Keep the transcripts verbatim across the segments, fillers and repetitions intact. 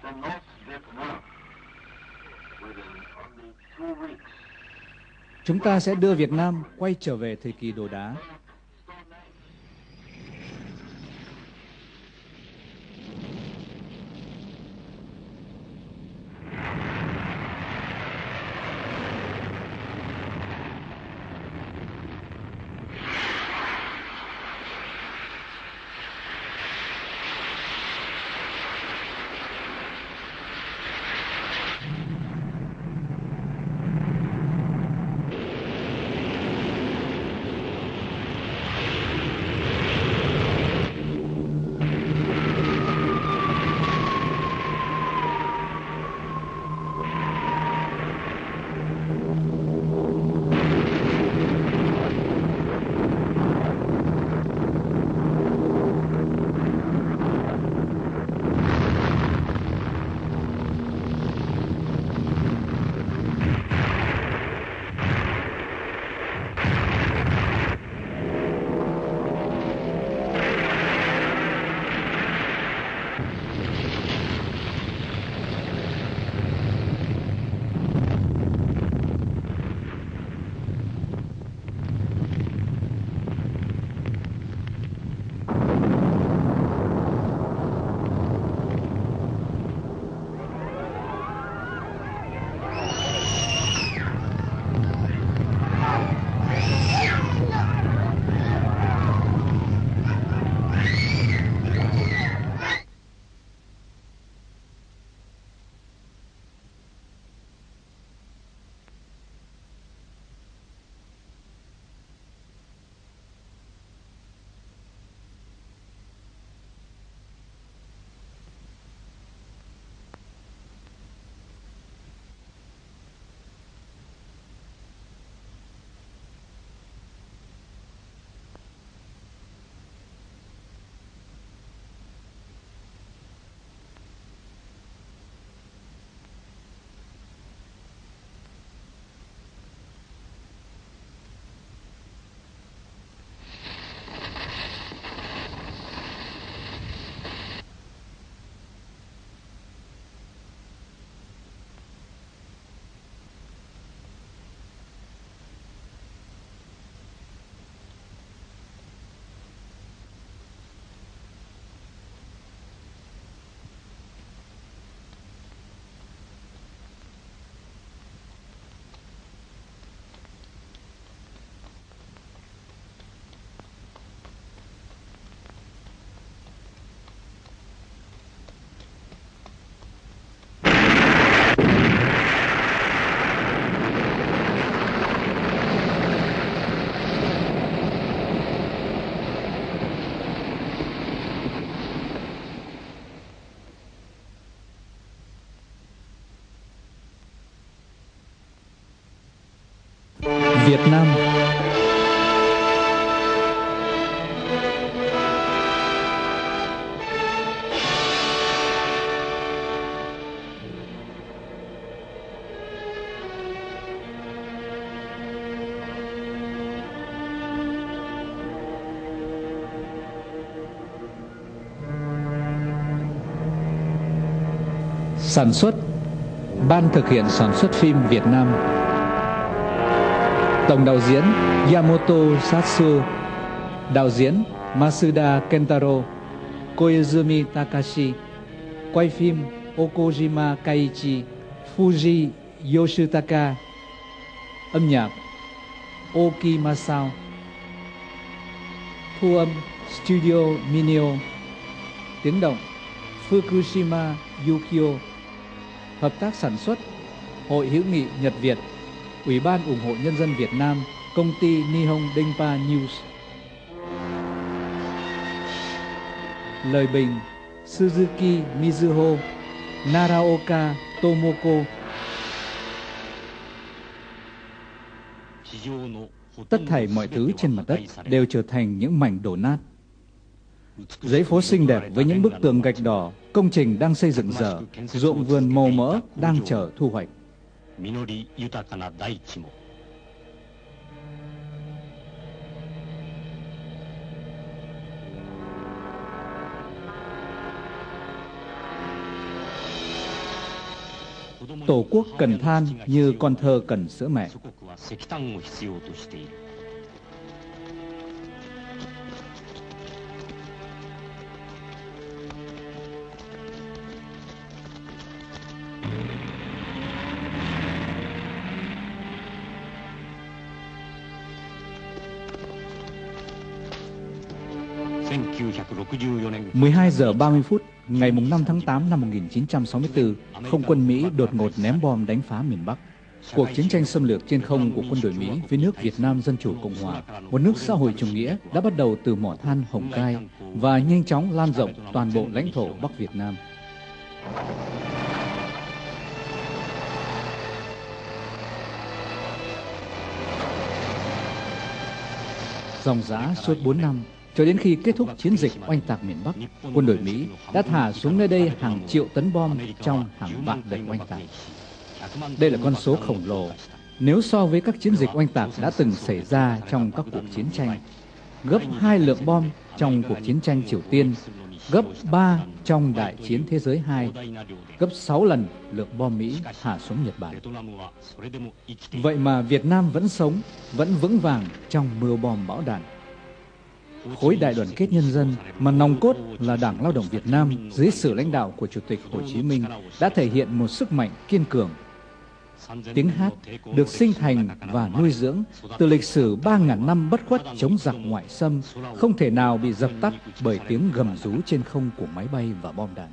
Chúng ta sẽ đưa Việt Nam quay trở về thời kỳ đồ đá. Việt Nam. Sản xuất, Ban thực hiện sản xuất phim Việt Nam. Tổng đạo diễn Yamamoto Satsuo, đạo diễn Masuda Kentaro, Koizumi Takashi, quay phim Okojima Kaiichi, Fuji Yoshitaka, âm nhạc Oki Masao, thu âm Studio Mineo, tiếng động Fukushima Yukio, hợp tác sản xuất Hội hữu nghị Nhật Việt, Ủy ban ủng hộ nhân dân Việt Nam, công ty Nihon Denpa News. Lời bình Suzuki Mizuho, Naraoka Tomoko. Tất thảy mọi thứ trên mặt đất đều trở thành những mảnh đổ nát. Dãy phố xinh đẹp với những bức tường gạch đỏ, công trình đang xây dựng dở, ruộng vườn màu mỡ đang chờ thu hoạch. Tổ quốc cần than như con thơ cần sữa mẹ. mười hai giờ ba mươi phút ngày năm tháng tám năm một nghìn chín trăm sáu mươi tư, không quân Mỹ đột ngột ném bom đánh phá miền Bắc. Cuộc chiến tranh xâm lược trên không của quân đội Mỹ với nước Việt Nam Dân Chủ Cộng Hòa, một nước xã hội chủ nghĩa, đã bắt đầu từ mỏ than Hồng Cai và nhanh chóng lan rộng toàn bộ lãnh thổ Bắc Việt Nam. Dòng dã suốt bốn năm, cho đến khi kết thúc chiến dịch oanh tạc miền Bắc, quân đội Mỹ đã thả xuống nơi đây hàng triệu tấn bom trong hàng vạn đợt oanh tạc. Đây là con số khổng lồ nếu so với các chiến dịch oanh tạc đã từng xảy ra trong các cuộc chiến tranh, gấp hai lượng bom trong cuộc chiến tranh Triều Tiên, gấp ba trong Đại chiến Thế giới hai, gấp sáu lần lượng bom Mỹ thả xuống Nhật Bản. Vậy mà Việt Nam vẫn sống, vẫn vững vàng trong mưa bom bão đạn. Khối Đại đoàn kết nhân dân mà nòng cốt là Đảng Lao động Việt Nam dưới sự lãnh đạo của Chủ tịch Hồ Chí Minh đã thể hiện một sức mạnh kiên cường. Tiếng hát được sinh thành và nuôi dưỡng từ lịch sử ba ngàn năm bất khuất chống giặc ngoại xâm không thể nào bị dập tắt bởi tiếng gầm rú trên không của máy bay và bom đạn.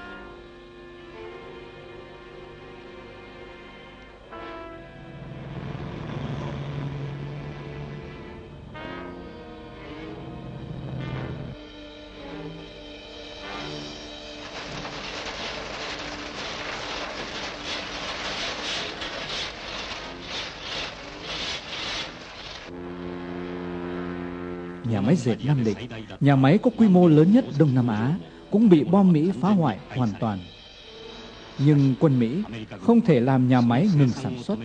Nhà máy dệt Nam Định, nhà máy có quy mô lớn nhất Đông Nam Á, cũng bị bom Mỹ phá hoại hoàn toàn. Nhưng quân Mỹ không thể làm nhà máy ngừng sản xuất.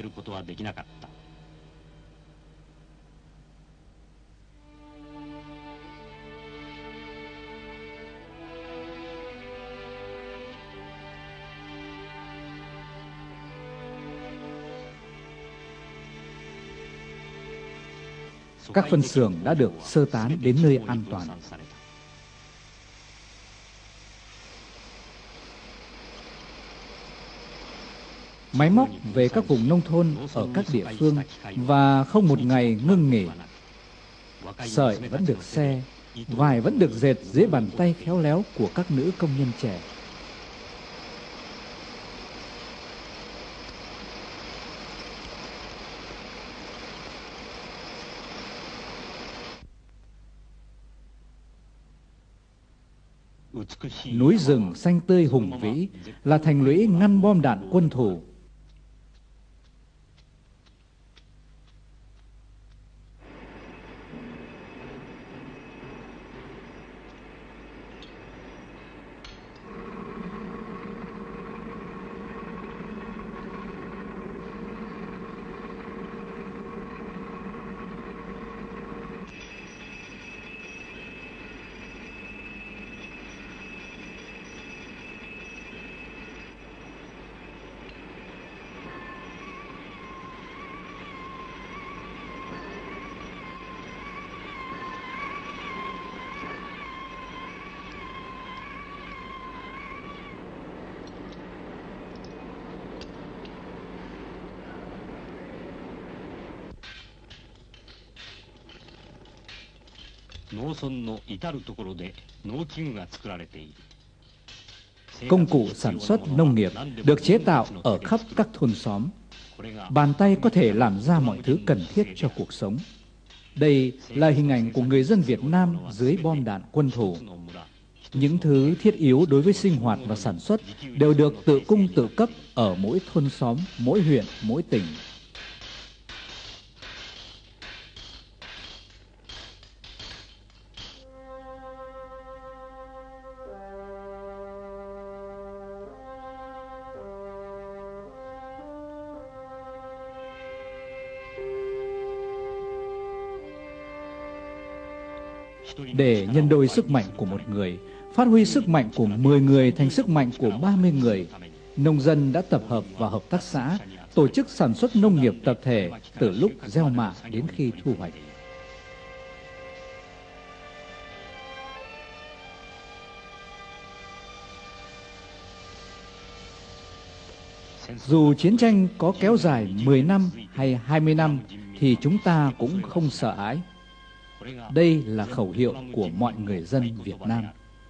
Các phân xưởng đã được sơ tán đến nơi an toàn. Máy móc về các vùng nông thôn ở các địa phương và không một ngày ngưng nghỉ. Sợi vẫn được xe, vải vẫn được dệt dưới bàn tay khéo léo của các nữ công nhân trẻ. Núi rừng xanh tươi hùng vĩ là thành lũy ngăn bom đạn quân thù. Công cụ sản xuất nông nghiệp được chế tạo ở khắp các thôn xóm. Bàn tay có thể làm ra mọi thứ cần thiết cho cuộc sống. Đây là hình ảnh của người dân Việt Nam dưới bom đạn quân thù. Những thứ thiết yếu đối với sinh hoạt và sản xuất đều được tự cung tự cấp ở mỗi thôn xóm, mỗi huyện, mỗi tỉnh. Để nhân đôi sức mạnh của một người, phát huy sức mạnh của mười người thành sức mạnh của ba mươi người, Nông dân đã tập hợp vào hợp tác xã, tổ chức sản xuất nông nghiệp tập thể từ lúc gieo mạ đến khi thu hoạch. Dù chiến tranh có kéo dài mười năm hay hai mươi năm thì chúng ta cũng không sợ hãi. Đây là khẩu hiệu của mọi người dân Việt Nam.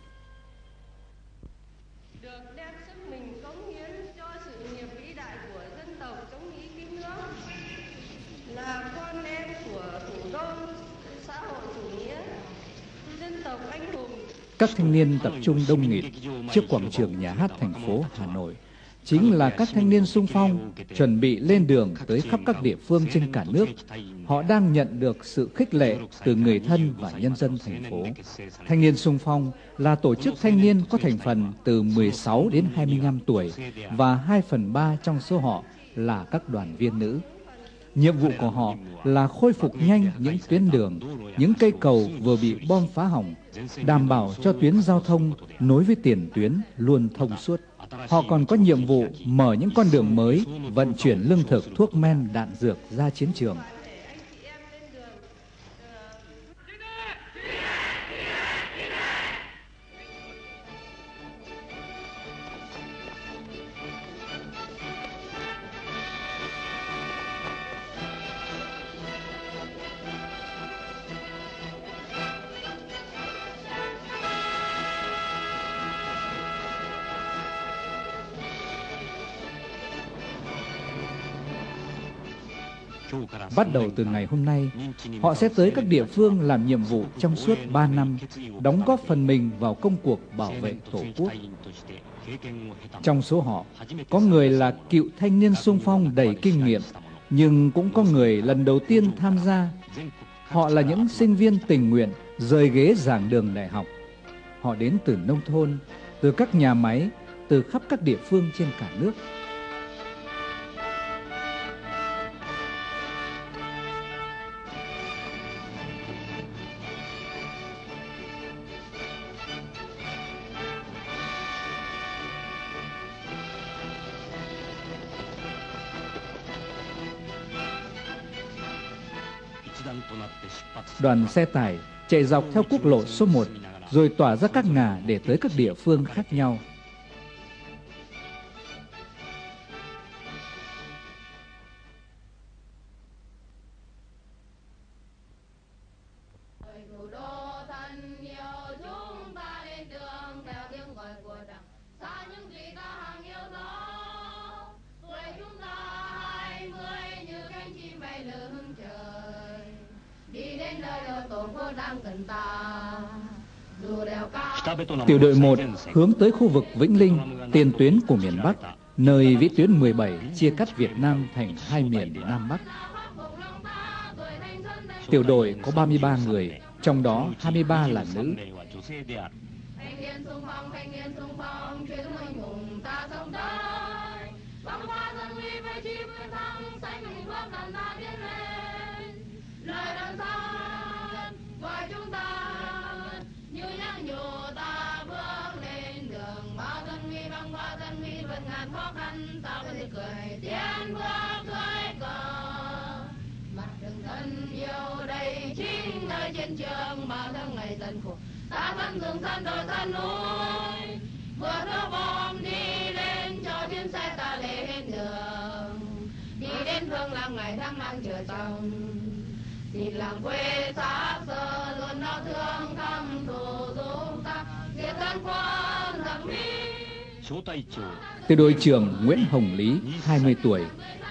Được đem sức mình cống hiến cho sự nghiệp vĩ đại của dân tộc chống Mỹ cứu nước, là con em của thủ đô xã hội chủ nghĩa, dân tộc anh hùng. Các thanh niên tập trung đông nghịt trước quảng trường Nhà hát thành phố Hà Nội chính là các thanh niên xung phong chuẩn bị lên đường tới khắp các địa phương trên cả nước. Họ đang nhận được sự khích lệ từ người thân và nhân dân thành phố. Thanh niên xung phong là tổ chức thanh niên có thành phần từ mười sáu đến hai mươi lăm tuổi và hai phần ba trong số họ là các đoàn viên nữ. Nhiệm vụ của họ là khôi phục nhanh những tuyến đường, những cây cầu vừa bị bom phá hỏng, đảm bảo cho tuyến giao thông nối với tiền tuyến luôn thông suốt. Họ còn có nhiệm vụ mở những con đường mới, vận chuyển lương thực, thuốc men, đạn dược ra chiến trường. Bắt đầu từ ngày hôm nay, họ sẽ tới các địa phương làm nhiệm vụ trong suốt ba năm, đóng góp phần mình vào công cuộc bảo vệ Tổ quốc. Trong số họ, có người là cựu thanh niên xung phong đầy kinh nghiệm, nhưng cũng có người lần đầu tiên tham gia. Họ là những sinh viên tình nguyện rời ghế giảng đường đại học. Họ đến từ nông thôn, từ các nhà máy, từ khắp các địa phương trên cả nước. Đoàn xe tải chạy dọc theo quốc lộ số một, rồi tỏa ra các ngả để tới các địa phương khác nhau. Tiểu đội một hướng tới khu vực Vĩnh Linh, tiền tuyến của miền Bắc, nơi vĩ tuyến mười bảy chia cắt Việt Nam thành hai miền Nam Bắc. Tiểu đội có ba mươi ba người, trong đó hai mươi ba là nữ. Khó khăn ta vẫn cười tiến bước dưới cờ, mặt đường thân yêu đây chính nơi chiến trường bao tháng ngày dân khổ. Ta vẫn dừng thân đồi thân núi, vừa đưa bom đi lên cho chuyến xe ta lên đường, đi đến phương làm ngày tháng năm chờ chồng. Nhìn làng quê xa xưa luôn đau thương thăm thù chúng ta, diệt thân quân giặc Mỹ. Tiểu đội trưởng Nguyễn Hồng Lý, hai mươi tuổi.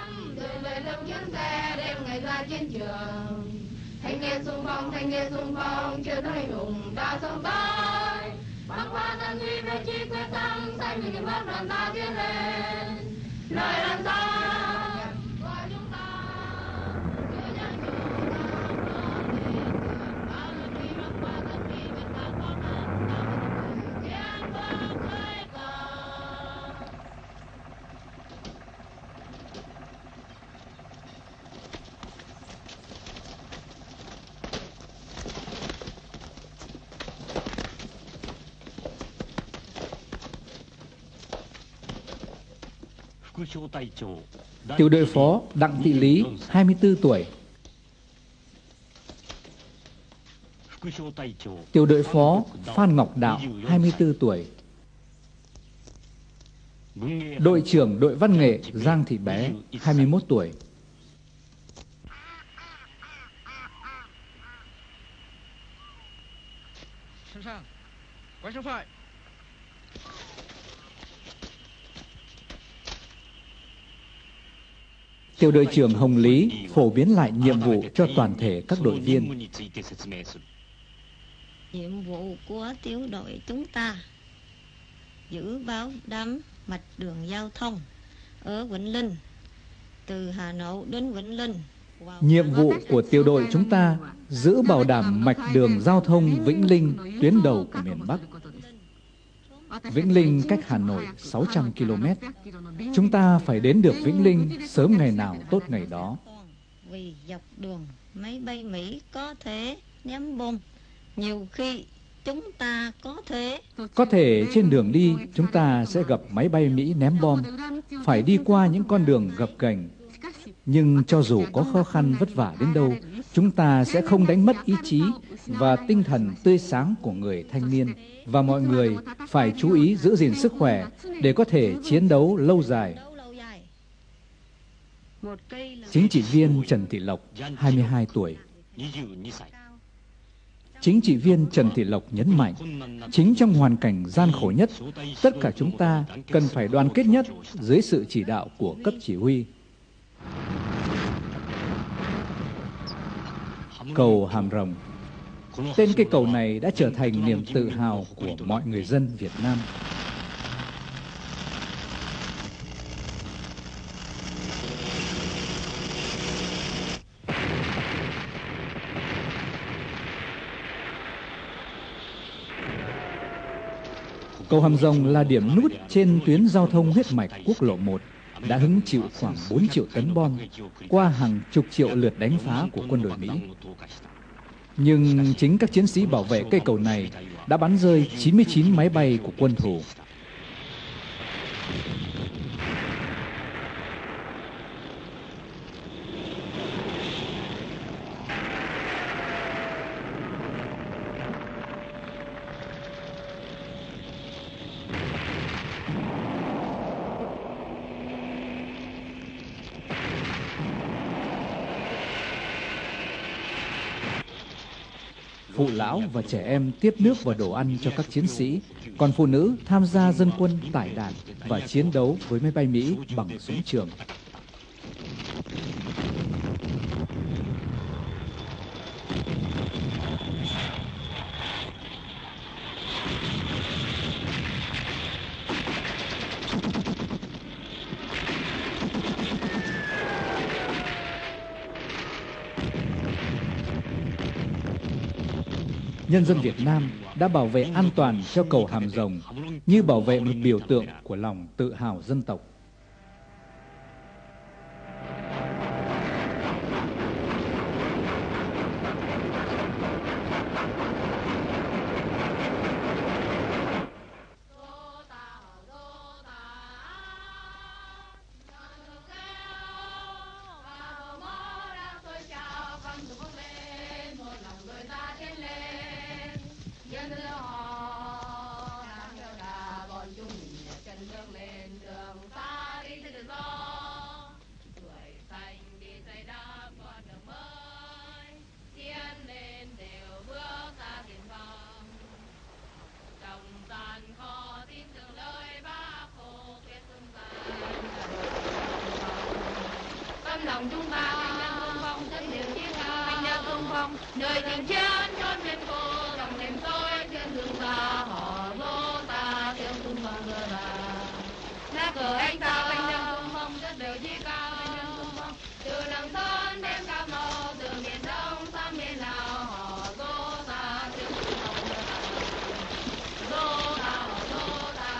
Thanh niên xung phong, thanh niên xung phong, chưa thấy hùng ta sống tới. Băng qua dân nguy về chi quyết tâm, xanh mình bước đoàn ta tiến lên. Lời đàn xa gọi chúng ta, chưa nhắc nhủ ta bước lên đường. Bao dân nguy băng qua dân nguy vượt qua khó khăn, ta vẫn tiến bước dưới cờ. Tiểu đội phó Đặng Thị Lý, hai mươi tư tuổi. Tiểu đội phó Phan Ngọc Đạo, hai mươi tư tuổi. Đội trưởng đội văn nghệ Giang Thị Bé, hai mươi mốt tuổi. Tiểu đội trưởng Hồng Lý phổ biến lại nhiệm vụ cho toàn thể các đội viên. Nhiệm vụ của tiểu đội chúng ta giữ bảo đảm mạch đường giao thông ở Vĩnh Linh, từ Hà Nội đến Vĩnh Linh. Nhiệm vụ của tiểu đội chúng ta giữ bảo đảm mạch đường giao thông Vĩnh Linh, tuyến đầu của miền Bắc. Vĩnh Linh cách Hà Nội sáu trăm ki lô mét. Chúng ta phải đến được Vĩnh Linh sớm ngày nào tốt ngày đó. Vì dọc đường máy bay Mỹ có thể ném bom, nhiều khi chúng ta có thể Có thể trên đường đi chúng ta sẽ gặp máy bay Mỹ ném bom, phải đi qua những con đường gập ghềnh. Nhưng cho dù có khó khăn vất vả đến đâu, chúng ta sẽ không đánh mất ý chí và tinh thần tươi sáng của người thanh niên. Và mọi người phải chú ý giữ gìn sức khỏe để có thể chiến đấu lâu dài. Chính trị viên Trần Thị Lộc, hai mươi hai tuổi. Chính trị viên Trần Thị Lộc nhấn mạnh, chính trong hoàn cảnh gian khổ nhất, tất cả chúng ta cần phải đoàn kết nhất dưới sự chỉ đạo của cấp chỉ huy. Cầu Hàm Rồng. Tên cây cầu này đã trở thành niềm tự hào của mọi người dân Việt Nam. Cầu Hàm Rồng là điểm nút trên tuyến giao thông huyết mạch quốc lộ một, đã hứng chịu khoảng bốn triệu tấn bom qua hàng chục triệu lượt đánh phá của quân đội Mỹ. Nhưng chính các chiến sĩ bảo vệ cây cầu này đã bắn rơi chín mươi chín máy bay của quân thù. Phụ lão và trẻ em tiếp nước và đồ ăn cho các chiến sĩ, còn phụ nữ tham gia dân quân tải đạn và chiến đấu với máy bay Mỹ bằng súng trường. Nhân dân Việt Nam đã bảo vệ an toàn cho cầu Hàm Rồng như bảo vệ một biểu tượng của lòng tự hào dân tộc. Lòng chúng ta anh nhân hương phong rất nhiều chiếc anh nhân hương phong nơi tình chiến chốn trên cô dòng đêm tối trên đường xa họ dỗ ta tiếng tung vang mưa là lá cờ anh ta anh nhân hương phong rất đều chiếc cao anh nhân hương phong từ nắng sơn đến cam màu từ miền đông sang miền nào họ dỗ ta tiếng tung vang mưa là dỗ ta họ dỗ ta.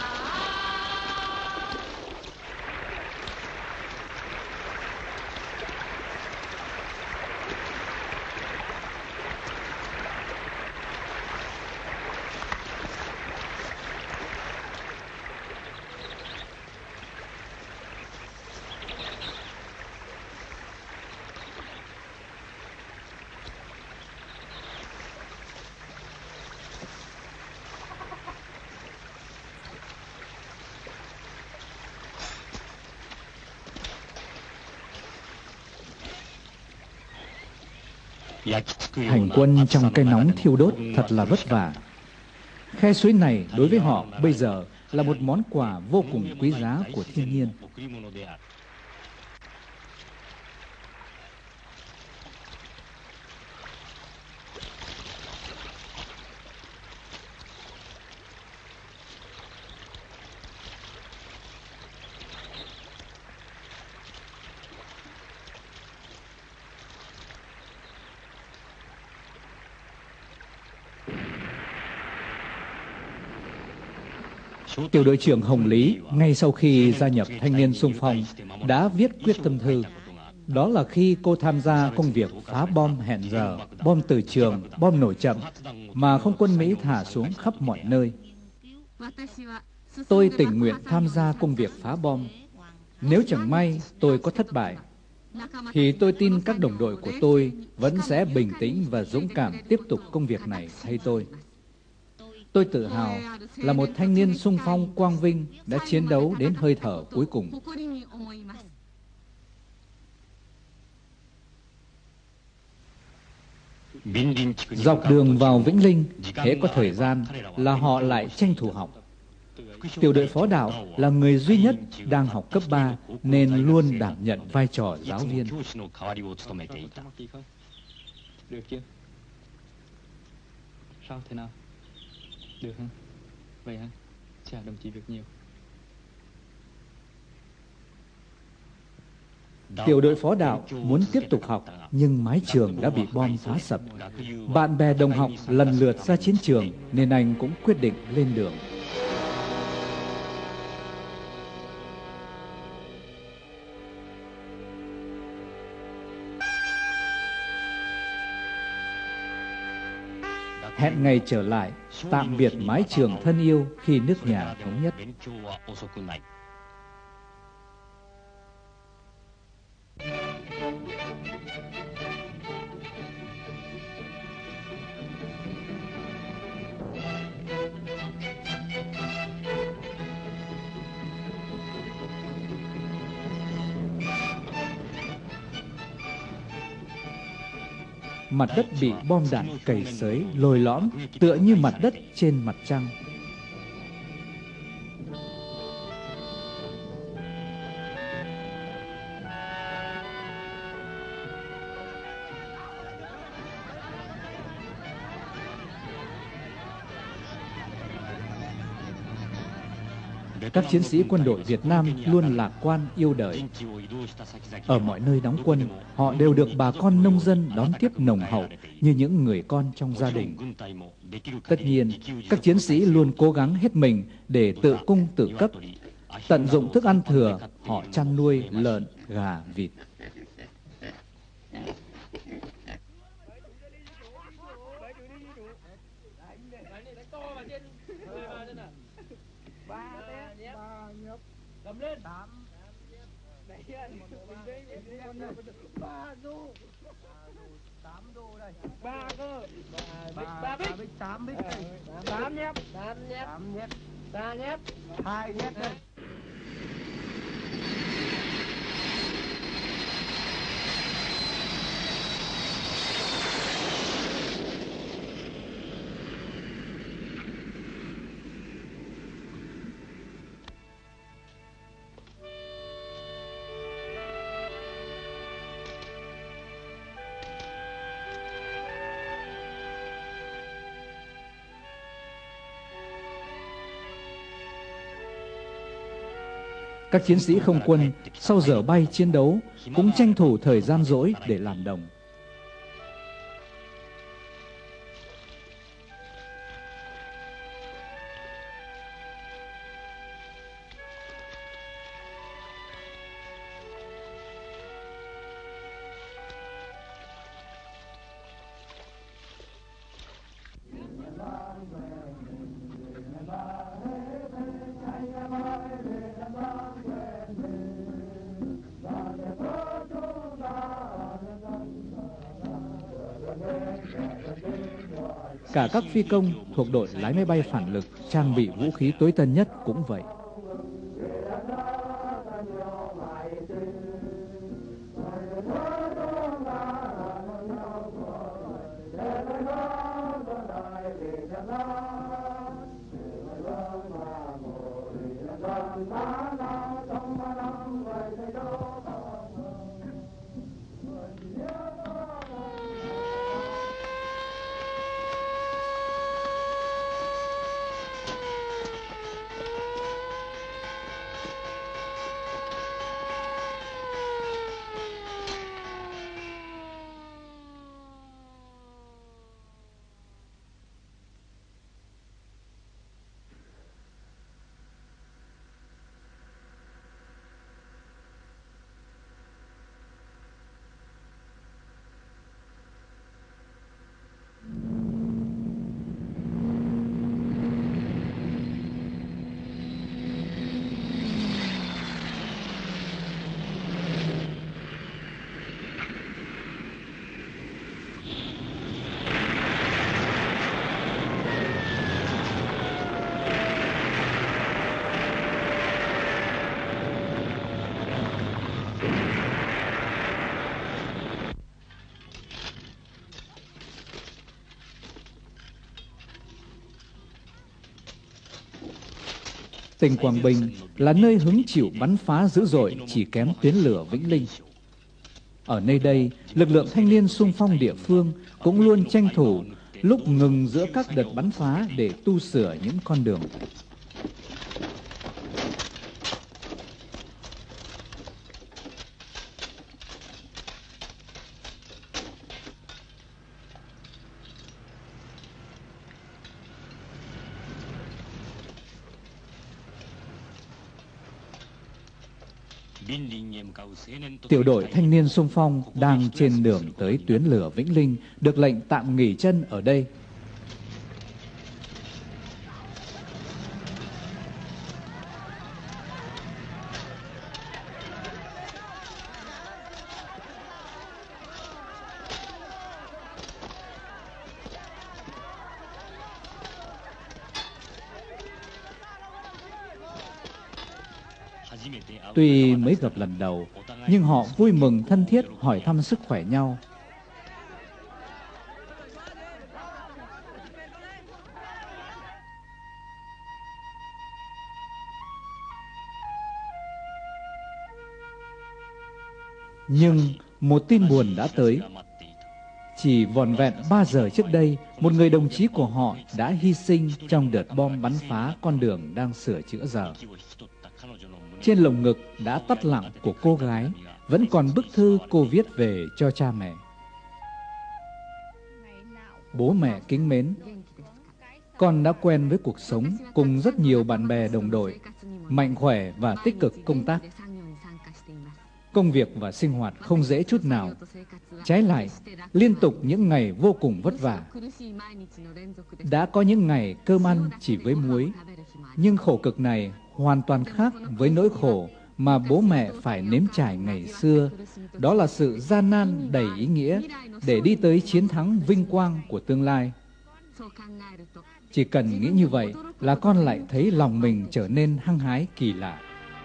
Hành quân trong cái nóng thiêu đốt thật là vất vả. Khe suối này đối với họ bây giờ là một món quà vô cùng quý giá của thiên nhiên. Tiểu đội trưởng Hồng Lý ngay sau khi gia nhập thanh niên xung phong đã viết quyết tâm thư. Đó là khi cô tham gia công việc phá bom hẹn giờ, bom từ trường, bom nổ chậm mà không quân Mỹ thả xuống khắp mọi nơi. Tôi tình nguyện tham gia công việc phá bom. Nếu chẳng may tôi có thất bại, thì tôi tin các đồng đội của tôi vẫn sẽ bình tĩnh và dũng cảm tiếp tục công việc này thay tôi. Tôi tự hào là một thanh niên xung phong quang vinh đã chiến đấu đến hơi thở cuối cùng. Dọc đường vào Vĩnh Linh, hễ có thời gian là họ lại tranh thủ học. Tiểu đội phó đạo là người duy nhất đang học cấp ba nên luôn đảm nhận vai trò giáo viên. Được chưa? Sao thế nào? Được hả? Vậy hả? Chà, đồng chí việc nhiều. Tiểu đội phó đạo muốn tiếp tục học nhưng mái trường đã bị bom phá sập. Bạn bè đồng học lần lượt ra chiến trường nên anh cũng quyết định lên đường. Hẹn ngày trở lại, tạm biệt mái trường thân yêu khi nước nhà thống nhất. Mặt đất bị bom đạn cày xới, lồi lõm, tựa như mặt đất trên mặt trăng. Các chiến sĩ quân đội Việt Nam luôn lạc quan yêu đời. Ở mọi nơi đóng quân, họ đều được bà con nông dân đón tiếp nồng hậu như những người con trong gia đình. Tất nhiên, các chiến sĩ luôn cố gắng hết mình để tự cung tự cấp. Tận dụng thức ăn thừa, họ chăn nuôi lợn, gà, vịt. Cầm lên. Tám. Ba đô. Tám đô đây. Ba cơ. Ba bích. Bích tám bích đây. Tám nhép. Tám nhép. Tám nhép. Ba nhép. Hai nhép đây. Các chiến sĩ không quân sau giờ bay chiến đấu cũng tranh thủ thời gian rỗi để làm đồng. Cả các phi công thuộc đội lái máy bay phản lực trang bị vũ khí tối tân nhất cũng vậy. Tỉnh Quảng Bình là nơi hứng chịu bắn phá dữ dội chỉ kém tuyến lửa Vĩnh Linh. Ở nơi đây, lực lượng thanh niên xung phong địa phương cũng luôn tranh thủ lúc ngừng giữa các đợt bắn phá để tu sửa những con đường. Tiểu đội thanh niên xung phong đang trên đường tới tuyến lửa Vĩnh Linh được lệnh tạm nghỉ chân ở đây. Tuy mới gặp lần đầu, nhưng họ vui mừng thân thiết hỏi thăm sức khỏe nhau. Nhưng một tin buồn đã tới. Chỉ vỏn vẹn ba giờ trước đây, một người đồng chí của họ đã hy sinh trong đợt bom bắn phá con đường đang sửa chữa giờ. Trên lồng ngực đã tắt lặng của cô gái vẫn còn bức thư cô viết về cho cha mẹ. Bố mẹ kính mến, con đã quen với cuộc sống cùng rất nhiều bạn bè đồng đội, mạnh khỏe và tích cực công tác. Công việc và sinh hoạt không dễ chút nào. Trái lại, liên tục những ngày vô cùng vất vả. Đã có những ngày cơm ăn chỉ với muối, nhưng khổ cực này hoàn toàn khác với nỗi khổ mà bố mẹ phải nếm trải ngày xưa. Đó là sự gian nan đầy ý nghĩa để đi tới chiến thắng vinh quang của tương lai. Chỉ cần nghĩ như vậy là con lại thấy lòng mình trở nên hăng hái kỳ lạ.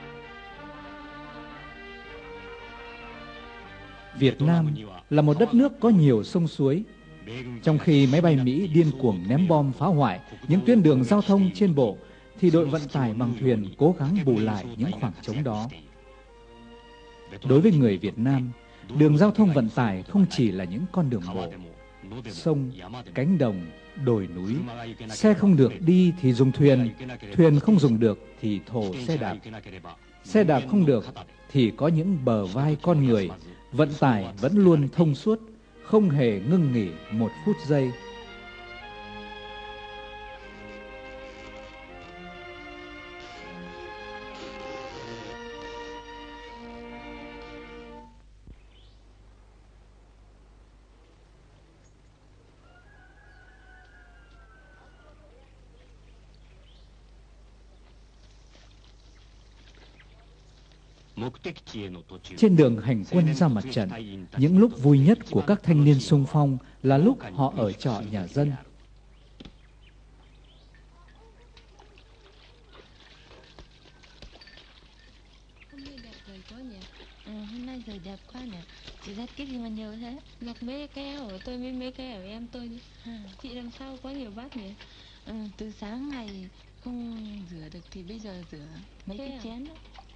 Việt Nam là một đất nước có nhiều sông suối. Trong khi máy bay Mỹ điên cuồng ném bom phá hoại những tuyến đường giao thông trên bộ, thì đội vận tải bằng thuyền cố gắng bù lại những khoảng trống đó. Đối với người Việt Nam, đường giao thông vận tải không chỉ là những con đường bộ, sông, cánh đồng, đồi núi. Xe không được đi thì dùng thuyền, thuyền không dùng được thì thồ xe đạp. Xe đạp không được thì có những bờ vai con người. Vận tải vẫn luôn thông suốt, không hề ngưng nghỉ một phút giây. Trên đường hành quân ra mặt trận, những lúc vui nhất của các thanh niên xung phong là lúc họ ở trọ nhà dân. Hôm nay đẹp trời quá nhỉ? Ừ, hôm nay trời đẹp quá nhỉ? Chị ra cái gì mà nhiều thế? Lọc mấy cái áo của tôi, mấy mấy cái áo em tôi đi. À, chị làm sao có nhiều bát nhỉ? Ừ, từ sáng ngày không rửa được thì bây giờ rửa mấy thế cái à? Chén đó.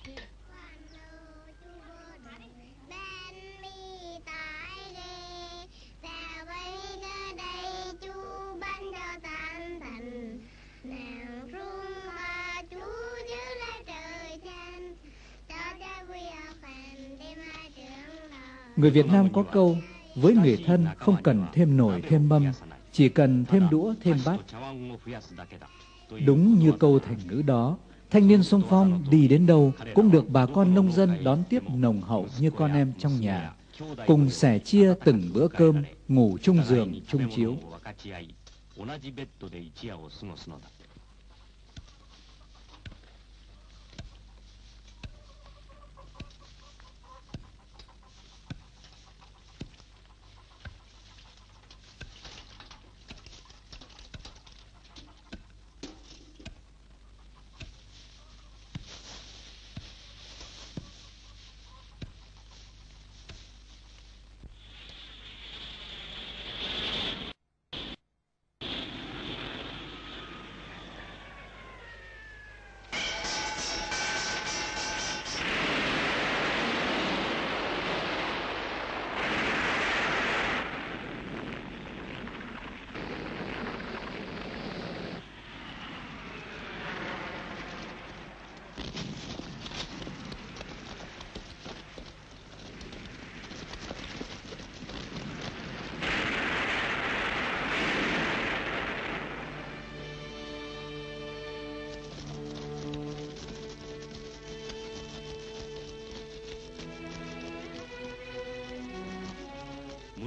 Người Việt Nam có câu, với người thân không cần thêm nồi thêm mâm, chỉ cần thêm đũa thêm bát. Đúng như câu thành ngữ đó, thanh niên xung phong đi đến đâu cũng được bà con nông dân đón tiếp nồng hậu như con em trong nhà, cùng sẻ chia từng bữa cơm, ngủ chung giường chung chiếu.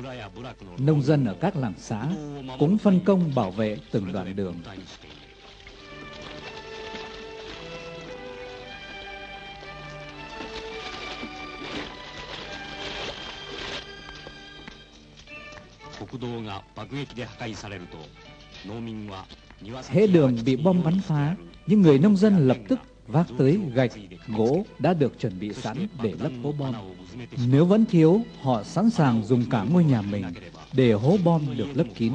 Nông dân ở các làng xã cũng phân công bảo vệ từng đoạn đường. Hễ đường bị bom bắn phá, những người nông dân lập tức vác tới gạch, gỗ đã được chuẩn bị sẵn để lấp hố bom. Nếu vẫn thiếu, họ sẵn sàng dùng cả ngôi nhà mình để hố bom được lấp kín.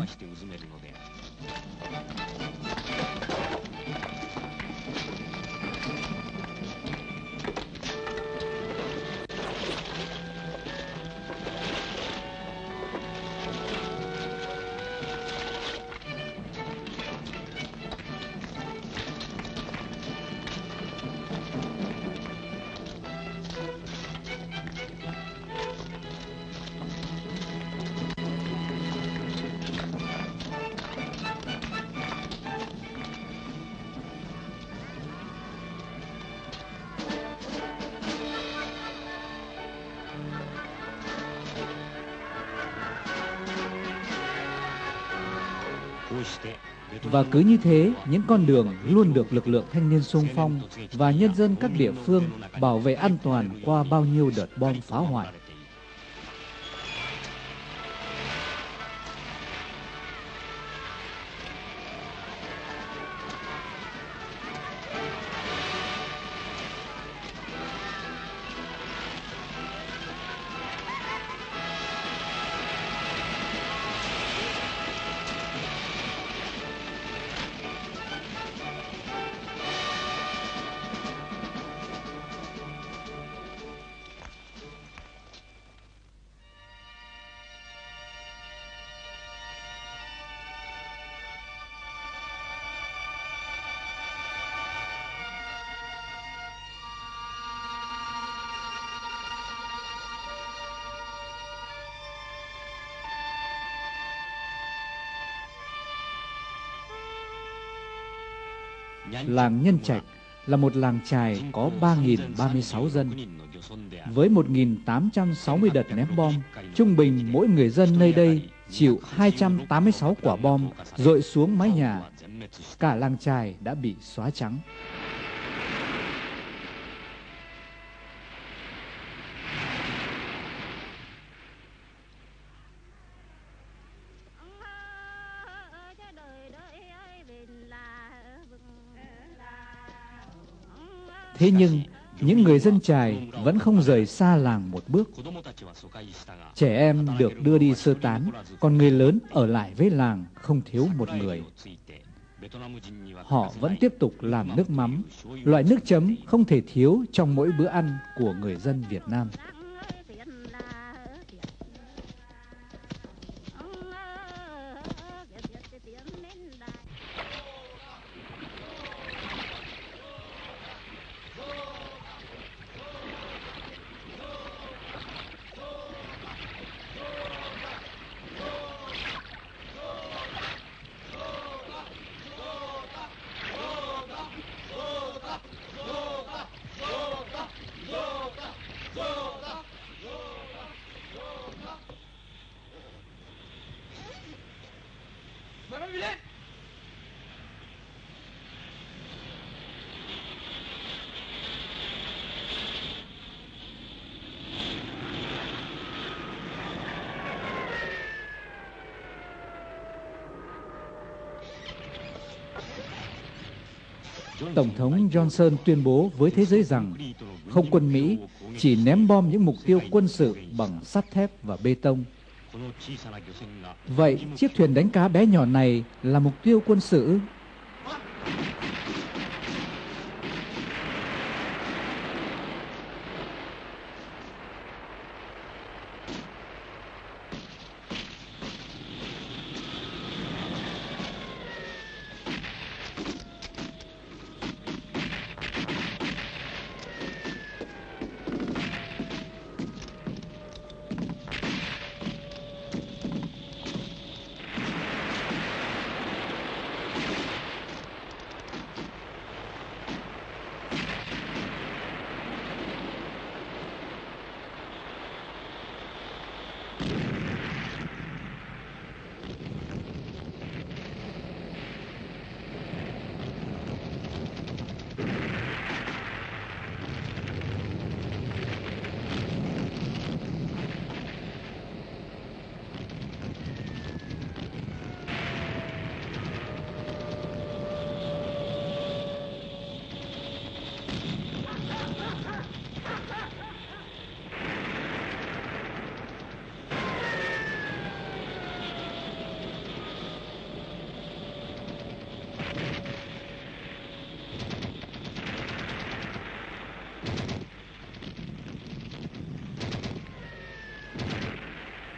Và cứ như thế, những con đường luôn được lực lượng thanh niên xung phong và nhân dân các địa phương bảo vệ an toàn qua bao nhiêu đợt bom phá hoại. Làng Nhân Trạch là một làng chài có ba nghìn ba mươi sáu dân. Với một nghìn tám trăm sáu mươi đợt ném bom, trung bình mỗi người dân nơi đây chịu hai trăm tám mươi sáu quả bom dội xuống mái nhà. Cả làng chài đã bị xóa trắng. Thế nhưng, những người dân chài vẫn không rời xa làng một bước. Trẻ em được đưa đi sơ tán, còn người lớn ở lại với làng không thiếu một người. Họ vẫn tiếp tục làm nước mắm, loại nước chấm không thể thiếu trong mỗi bữa ăn của người dân Việt Nam. Tổng thống Johnson tuyên bố với thế giới rằng không quân Mỹ chỉ ném bom những mục tiêu quân sự bằng sắt thép và bê tông. Vậy chiếc thuyền đánh cá bé nhỏ này là mục tiêu quân sự?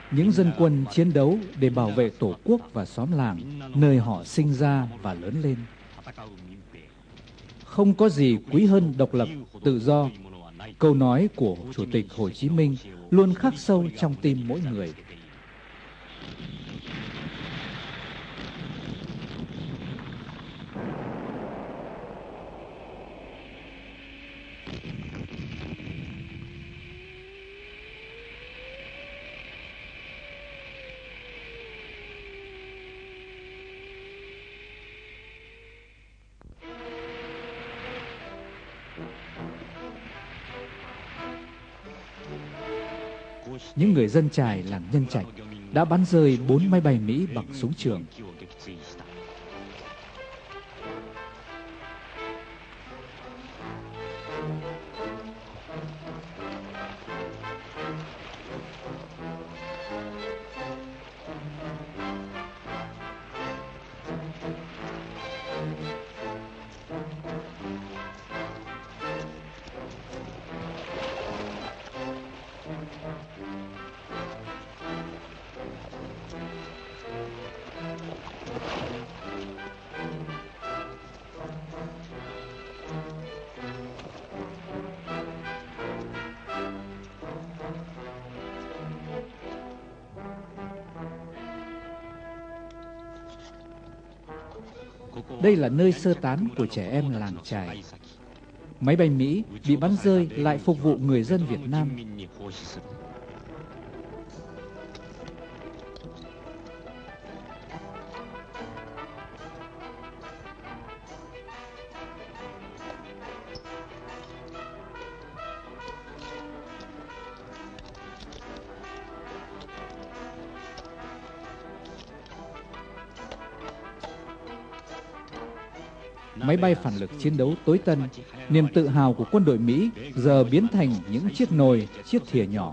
những dân quân chiến đấu để bảo vệ tổ quốc và xóm làng, nơi họ sinh ra và lớn lên. Không có gì quý hơn độc lập, tự do. Câu nói của Chủ tịch Hồ Chí Minh luôn khắc sâu trong tim mỗi người. Những người dân Chài làng Nhân Trạch đã bắn rơi bốn máy bay Mỹ bằng súng trường. Đây là nơi sơ tán của trẻ em làng Chài. Máy bay Mỹ bị bắn rơi lại phục vụ người dân Việt Nam. Máy bay phản lực chiến đấu tối tân, niềm tự hào của quân đội Mỹ giờ biến thành những chiếc nồi, chiếc thìa nhỏ.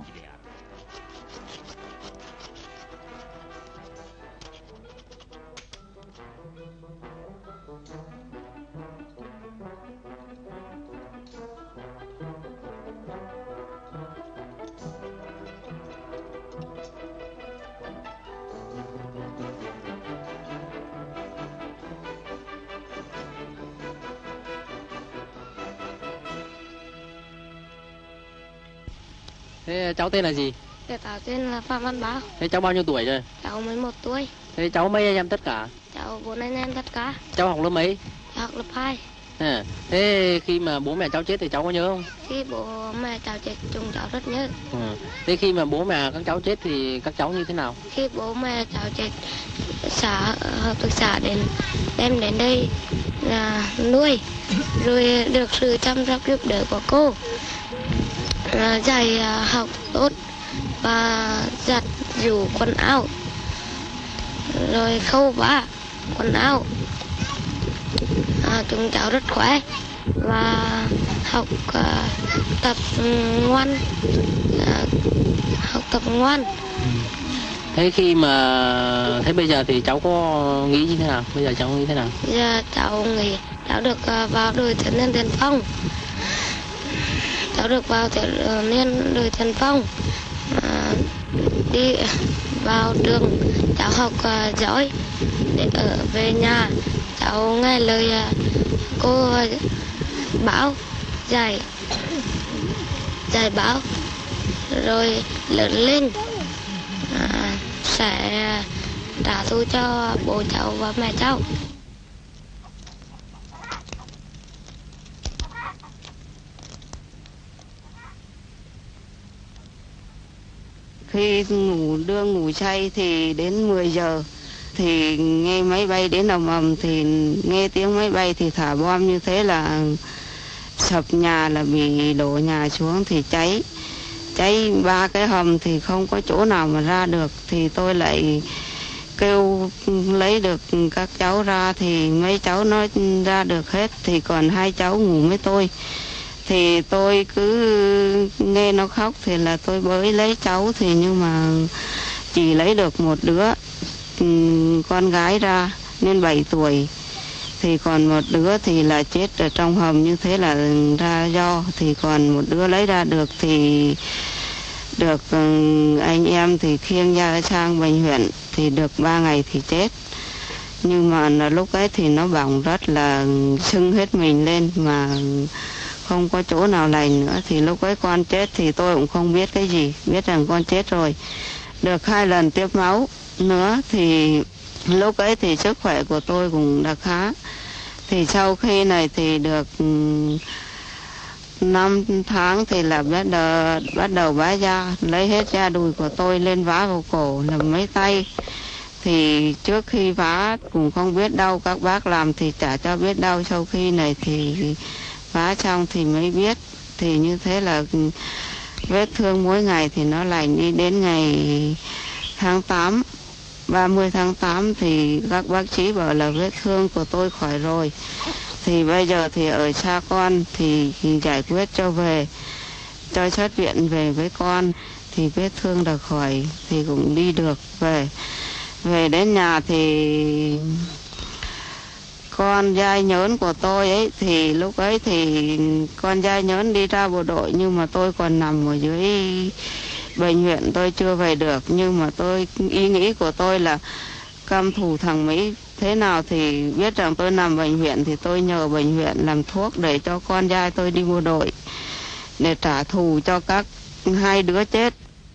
Thế cháu tên là gì? Cháu tên là Phạm Văn Báo. Thế cháu bao nhiêu tuổi rồi? Cháu mười một tuổi. Thế cháu mấy anh em tất cả? Cháu bốn anh em tất cả. Cháu học lớp mấy? Cháu học lớp hai. À, thế khi mà bố mẹ cháu chết thì cháu có nhớ không? Khi bố mẹ cháu chết chúng cháu rất nhớ. Ừ. Thế khi mà bố mẹ các cháu chết thì các cháu như thế nào? Khi bố mẹ cháu chết, xã hợp tác xã đến đem đến đây là nuôi, rồi được sự chăm sóc giúp đỡ của cô, à, dạy à, học tốt và giặt giũ quần áo, rồi khâu vá quần áo. À, chúng cháu rất khỏe và học à, tập ngoan, à, học tập ngoan. Thế khi mà thế bây giờ thì cháu có nghĩ như thế nào? Bây giờ cháu nghĩ thế nào? Giờ cháu nghĩ cháu được uh, vào đội thiếu niên tiền phong. Cháu được vào thiếu niên đội tiền phong. Uh, đi vào trường cháu học uh, giỏi để ở về nhà cháu nghe lời uh, cô uh, báo dạy dạy báo, rồi lớn lên à, sẽ trả thù cho bố cháu và mẹ cháu. Khi ngủ đưa ngủ say thì đến mười giờ thì nghe máy bay đến ầm ầm, thì nghe tiếng máy bay thì thả bom như thế là sập nhà, là bị đổ nhà xuống thì cháy. Cháy ba cái hầm thì không có chỗ nào mà ra được, thì tôi lại kêu lấy được các cháu ra, thì mấy cháu nó ra được hết, thì còn hai cháu ngủ với tôi. Thì tôi cứ nghe nó khóc thì là tôi bới lấy cháu, thì nhưng mà chỉ lấy được một đứa con gái ra nên bảy tuổi, thì còn một đứa thì là chết ở trong hầm, như thế là ra do, thì còn một đứa lấy ra được thì được anh em thì khiêng ra sang bệnh viện thì được ba ngày thì chết. Nhưng mà lúc ấy thì nó bỏng rất là sưng hết mình lên mà không có chỗ nào lành nữa. Thì lúc ấy con chết thì tôi cũng không biết cái gì, biết rằng con chết rồi. Được hai lần tiếp máu nữa thì lúc ấy thì sức khỏe của tôi cũng đã khá. Thì sau khi này thì được năm tháng thì là bắt đầu, bắt đầu bá da, lấy hết da đùi của tôi lên vá vào cổ làm mấy tay. Thì trước khi vá cũng không biết đau, các bác làm thì chả cho biết đau. Sau khi này thì vá xong thì mới biết. Thì như thế là vết thương mỗi ngày thì nó lành đi. Đến ngày tháng tám, ba mươi tháng tám thì các bác sĩ bảo là vết thương của tôi khỏi rồi. Thì bây giờ thì ở xa con thì giải quyết cho về, cho xuất viện về với con. Thì vết thương đã khỏi thì cũng đi được về. Về đến nhà thì con dai nhớn của tôi ấy thì lúc ấy thì con dai nhớn đi ra bộ đội nhưng mà tôi còn nằm ở dưới bệnh viện, tôi chưa về được. Nhưng mà tôi ý nghĩ của tôi là căm thù thằng Mỹ thế nào thì biết rằng tôi nằm bệnh viện thì tôi nhờ bệnh viện làm thuốc để cho con trai tôi đi bộ đội để trả thù cho các hai đứa chết.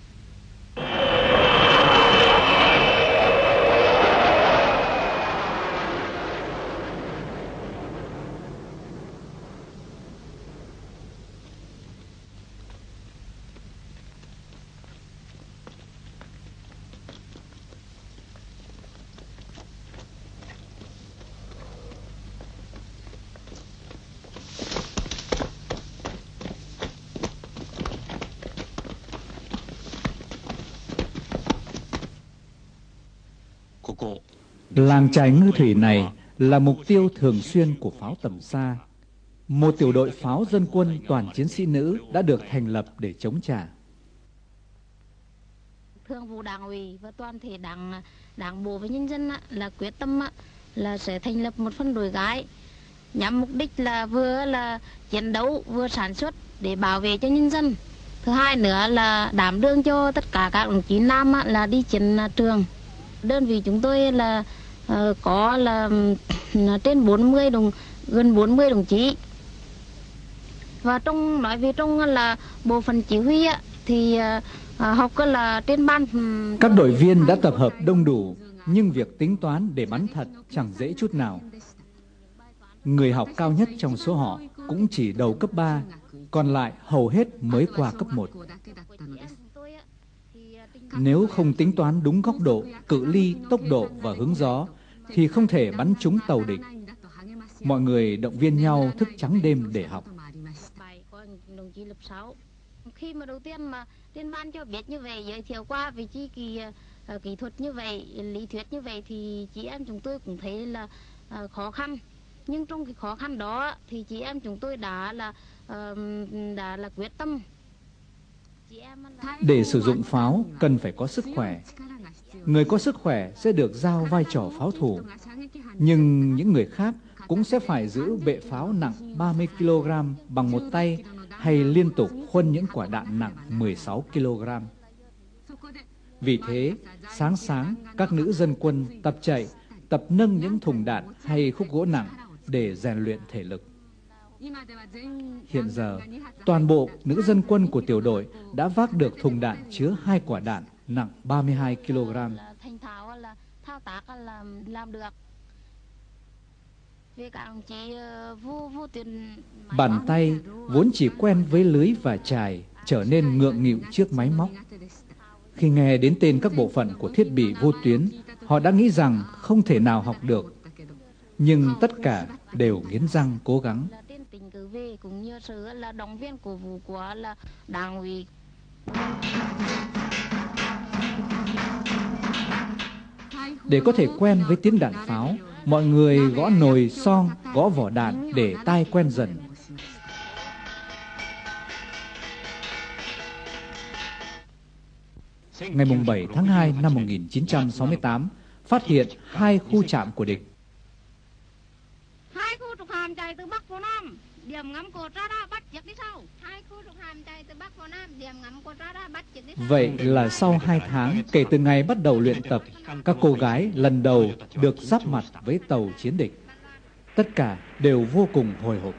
Làng chài Ngư Thủy này là mục tiêu thường xuyên của pháo tầm xa. Một tiểu đội pháo dân quân toàn chiến sĩ nữ đã được thành lập để chống trả. Thường vụ Đảng ủy và toàn thể đảng đảng bộ và nhân dân là quyết tâm là sẽ thành lập một phân đội gái nhằm mục đích là vừa là chiến đấu vừa sản xuất để bảo vệ cho nhân dân. Thứ hai nữa là đảm đương cho tất cả các đồng chí nam là đi chiến trường. Đơn vị chúng tôi là uh, có là, là trên bốn mươi đồng gần bốn mươi đồng chí. Và trong nói về trong là bộ phận chỉ huy thì uh, học là trên ban. Các đội viên đã tập hợp đông đủ nhưng việc tính toán để bắn thật chẳng dễ chút nào. Người học cao nhất trong số họ cũng chỉ đầu cấp ba, còn lại hầu hết mới qua cấp một. Nếu không tính toán đúng góc độ, cự ly, tốc độ và hướng gió thì không thể bắn trúng tàu địch. Mọi người động viên nhau thức trắng đêm để học. Khi mà đầu tiên mà liên ban cho biết như vậy, giới thiệu qua vị trí kỳ uh, kỹ thuật như vậy, lý thuyết như vậy thì chị em chúng tôi cũng thấy là uh, khó khăn. Nhưng trong cái khó khăn đó thì chị em chúng tôi đã là uh, đã là quyết tâm. Để sử dụng pháo cần phải có sức khỏe. Người có sức khỏe sẽ được giao vai trò pháo thủ. Nhưng những người khác cũng sẽ phải giữ bệ pháo nặng ba mươi ki lô gam bằng một tay hay liên tục khuân những quả đạn nặng mười sáu ki lô gam. Vì thế, sáng sáng các nữ dân quân tập chạy, tập nâng những thùng đạn hay khúc gỗ nặng để rèn luyện thể lực. Hiện giờ, toàn bộ nữ dân quân của tiểu đội đã vác được thùng đạn chứa hai quả đạn nặng ba mươi hai ki lô gam. Bàn tay vốn chỉ quen với lưới và chài trở nên ngượng nghịu trước máy móc. Khi nghe đến tên các bộ phận của thiết bị vô tuyến, họ đã nghĩ rằng không thể nào học được. Nhưng tất cả đều nghiến răng cố gắng. Cũng như sự là động viên cổ vũ của là đảng ủy. Để có thể quen với tiếng đạn pháo, mọi người gõ nồi son, gõ vỏ đạn để tai quen dần. Ngày bảy tháng hai năm một nghìn chín trăm sáu mươi tám, phát hiện hai khu trạm của địch. Hai khu trục hàm chạy từ Bắc vào Nam, điểm ngắm cột ra đã bắt giặc đi sau. Hai khu trục hàm chạy từ Bắc vào Nam, điểm ngắm cột Vậy là sau hai tháng kể từ ngày bắt đầu luyện tập, các cô gái lần đầu được giáp mặt với tàu chiến địch. Tất cả đều vô cùng hồi hộp.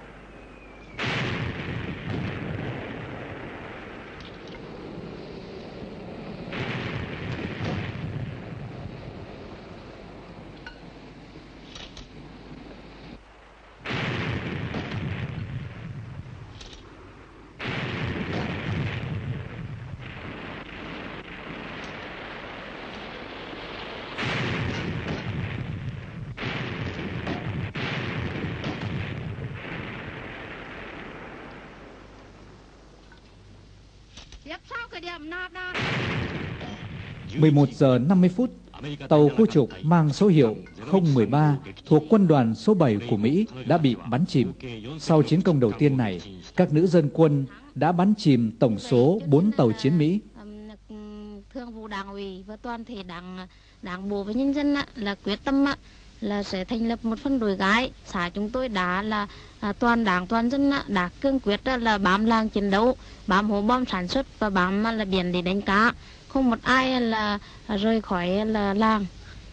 mười một giờ năm mươi phút, tàu khu trục mang số hiệu không một ba thuộc quân đoàn số bảy của Mỹ đã bị bắn chìm. Sau chiến công đầu tiên này, các nữ dân quân đã bắn chìm tổng số bốn tàu chiến Mỹ. Thường vụ Đảng ủy và toàn thể đảng đảng bộ và nhân dân là quyết tâm là sẽ thành lập một phân đội gái. Xã chúng tôi đã là à, toàn đảng toàn dân đã cương quyết là bám làng chiến đấu, bám hố bom sản xuất và bám là biển để đánh cá, không một ai là rời khỏi là làng.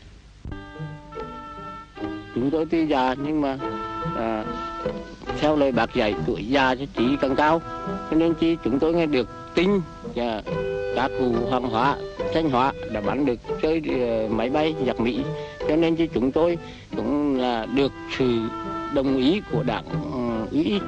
Chúng tôi tuy già nhưng mà à, theo lời bác dạy, tuổi già cho trí càng cao, cho nên chi chúng tôi nghe được tin và các cụ hoàng hóa Thanh Hóa đã bắn được chơi máy bay giặc Mỹ, cho nên chứ chúng tôi cũng là được sự đồng ý của đảng ủy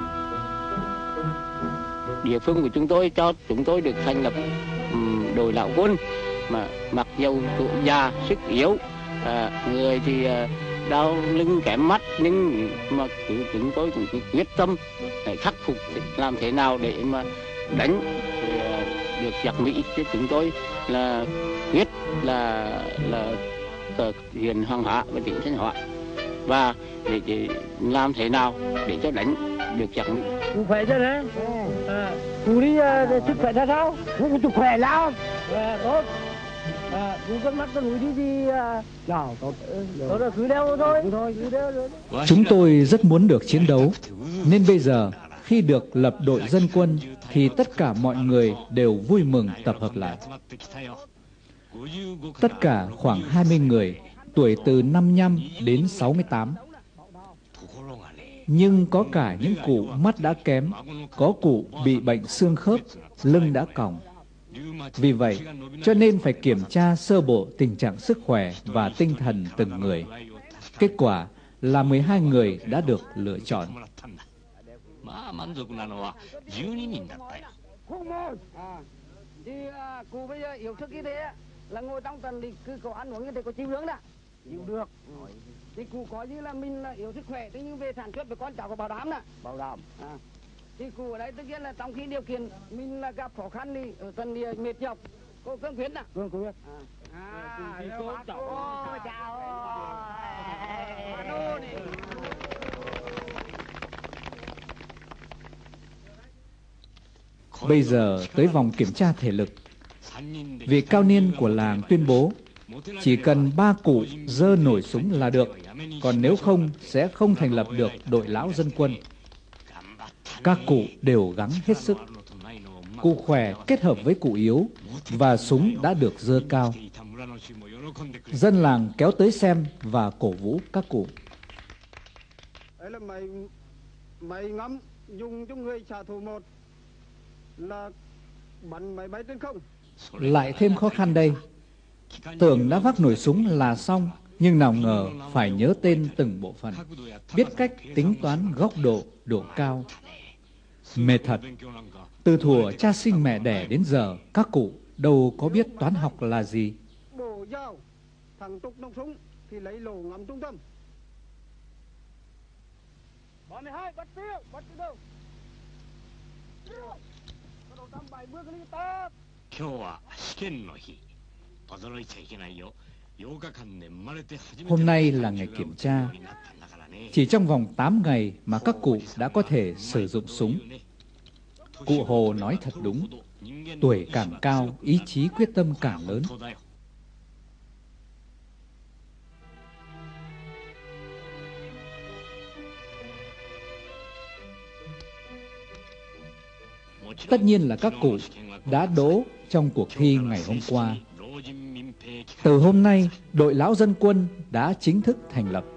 địa phương của chúng tôi cho chúng tôi được thành lập um, đội lão quân, mà mặc dầu tuổi già sức yếu, à, người thì à, đau lưng kém mắt, nhưng mà chúng tôi cũng quyết tâm để khắc phục làm thế nào để mà đánh được giặc Mỹ, chứ chúng tôi là quyết là là huyện Hoàng Hóa và tỉnh Thanh Hóa, và để, để làm thế nào để cho đánh được giặc Mỹ. Cụ khỏe chưa đấy? À, cụ đi uh, sức khỏe ra sao? Cụ khỏe lắm. À, tốt. À, cụ con mắt con núi đi đi. Chào, tốt. Tốt là cứ đeo thôi. Thôi, cứ đeo rồi. Chúng tôi rất muốn được chiến đấu, nên bây giờ khi được lập đội dân quân thì tất cả mọi người đều vui mừng tập hợp lại. Tất cả khoảng hai mươi người, tuổi từ năm mươi lăm đến sáu mươi tám. Nhưng có cả những cụ mắt đã kém, có cụ bị bệnh xương khớp, lưng đã còng. Vì vậy, cho nên phải kiểm tra sơ bộ tình trạng sức khỏe và tinh thần từng người. Kết quả là mười hai người đã được lựa chọn. Thì cụ bây giờ yếu sức như thế là ngồi trong tần thì cứ có ăn uống như thế, có chịu nướng đã chịu được. Thì cụ có như là mình là yếu sức khỏe, thế nhưng về sản xuất với con cháu có bảo đảm nè, bảo đảm. À. Thì cụ ở đây tất nhiên là trong khi điều kiện mình là gặp khó khăn thì ở tần thì mệt nhọc, cô cương quyết nè. Cương quyết. À, à cô chào. Chào. Bây giờ tới vòng kiểm tra thể lực. Vị cao niên của làng tuyên bố chỉ cần ba cụ giơ nổi súng là được, còn nếu không sẽ không thành lập được đội lão dân quân. Các cụ đều gắng hết sức. Cụ khỏe kết hợp với cụ yếu và súng đã được giơ cao. Dân làng kéo tới xem và cổ vũ các cụ. Đấy là mày mày ngắm dùng cho người trả thù một là bắn máy bay trên không. Lại thêm khó khăn đây. Tưởng đã vác nổi súng là xong, nhưng nào ngờ phải nhớ tên từng bộ phận, biết cách tính toán góc độ, độ cao. Mệt thật. Từ thuở cha sinh mẹ đẻ đến giờ, các cụ đâu có biết toán học là gì. Bổ dao, thằng tục nòng súng thì lấy lỗ ngắm trung tâm. ba mươi hai, bắt tiêu, bắt từ đâu? Bắt đầu tầm bảy bước đi tập. Hôm nay là ngày kiểm tra. Chỉ trong vòng tám ngày mà các cụ đã có thể sử dụng súng. Cụ Hồ nói thật đúng. Tuổi càng cao, ý chí quyết tâm càng lớn. Tất nhiên là các cụ đã đỗ trong cuộc thi ngày hôm qua. Từ hôm nay, đội lão dân quân đã chính thức thành lập.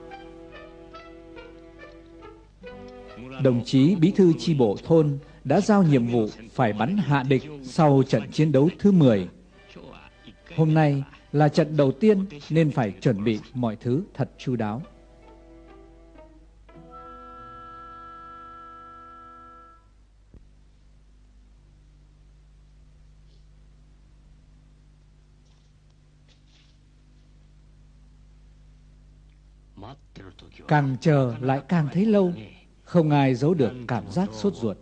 Đồng chí bí thư chi bộ thôn đã giao nhiệm vụ phải bắn hạ địch sau trận chiến đấu thứ mười. Hôm nay là trận đầu tiên nên phải chuẩn bị mọi thứ thật chu đáo. Càng chờ lại càng thấy lâu, không ai giấu được cảm giác sốt ruột.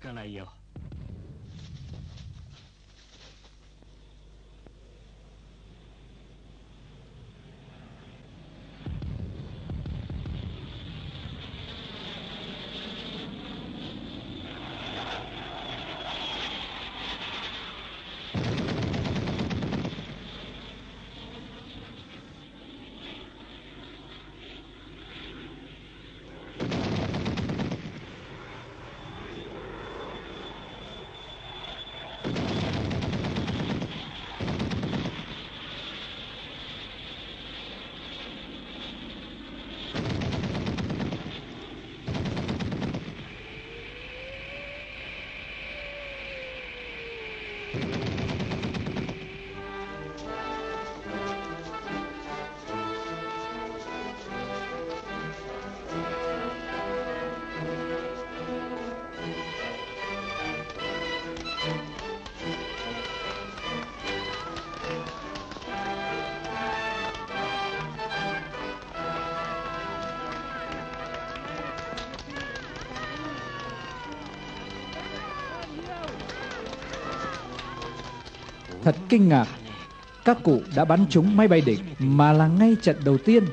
Thật kinh ngạc, các cụ đã bắn trúng máy bay địch mà là ngay trận đầu tiên.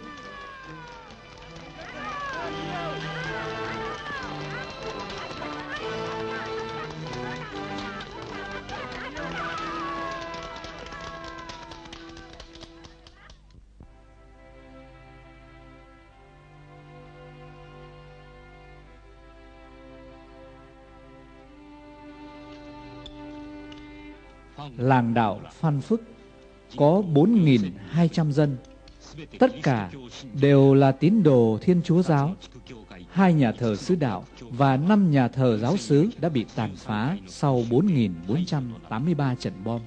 Làng đảo Phan Phức có bốn nghìn hai trăm dân, tất cả đều là tín đồ Thiên Chúa giáo. Hai nhà thờ xứ đạo và năm nhà thờ giáo xứ đã bị tàn phá sau bốn nghìn bốn trăm tám mươi ba trận bom.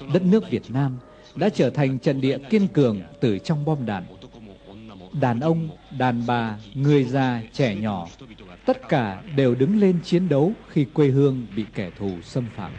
đất nước Việt Nam đã trở thành trận địa kiên cường từ trong bom đạn. Đàn ông, đàn bà, người già, trẻ nhỏ, tất cả đều đứng lên chiến đấu khi quê hương bị kẻ thù xâm phạm.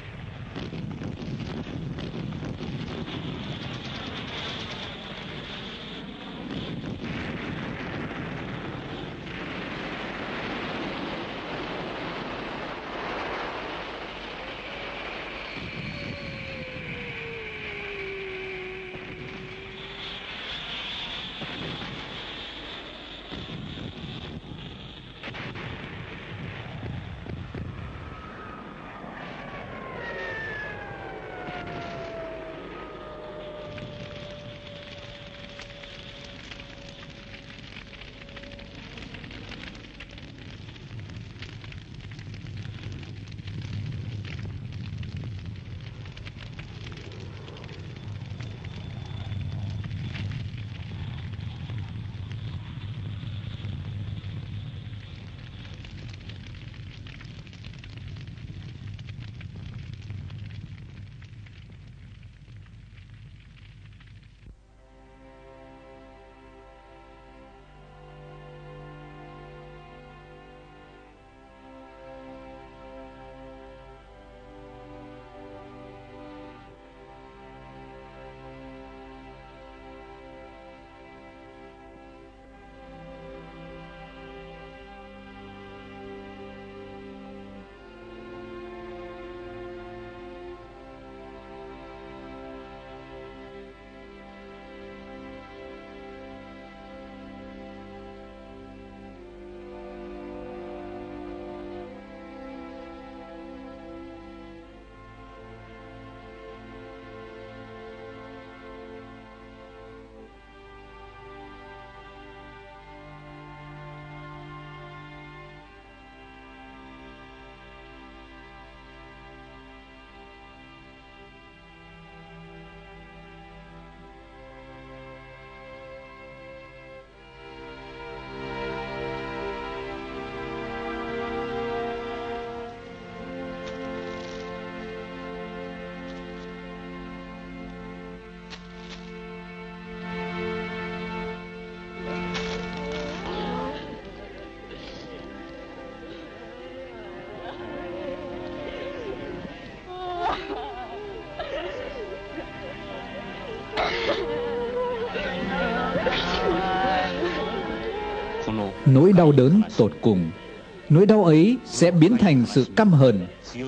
Nỗi đau đớn tột cùng, nỗi đau ấy sẽ biến thành sự căm hờn,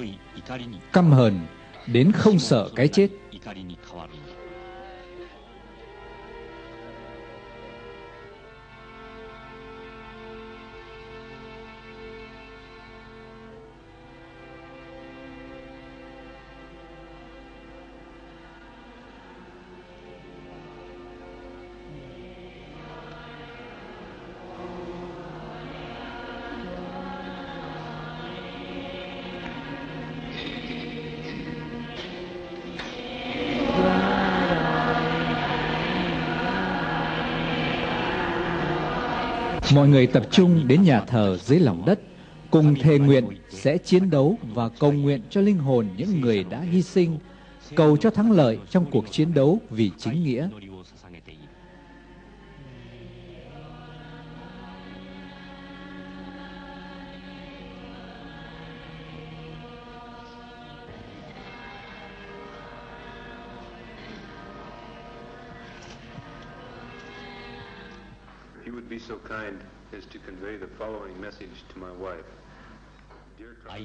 căm hờn đến không sợ cái chết. Mọi người tập trung đến nhà thờ dưới lòng đất, cùng thề nguyện sẽ chiến đấu và cầu nguyện cho linh hồn những người đã hy sinh, cầu cho thắng lợi trong cuộc chiến đấu vì chính nghĩa. Be so kind as to convey the following message to my wife. Dear Carlin,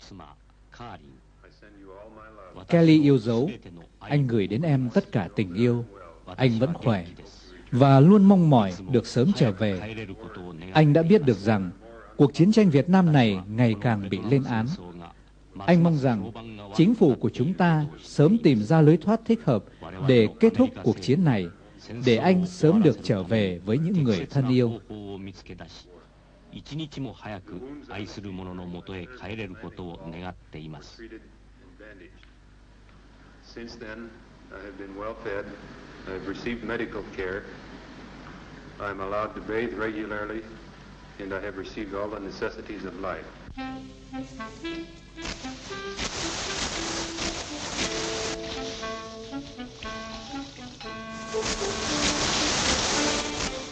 I send you all my love. Kelly yêu dấu, anh gửi đến em tất cả tình yêu. Anh vẫn khỏe và luôn mong mỏi được sớm trở về. Anh đã biết được rằng cuộc chiến tranh Việt Nam này ngày càng bị lên án. Anh mong rằng chính phủ của chúng ta sớm tìm ra lối thoát thích hợp để kết thúc cuộc chiến này, để anh sớm được trở về với những người thân yêu. Since then, I have been well fed. I have received medical care. I am allowed to bathe regularly, and I have received all the necessities of life.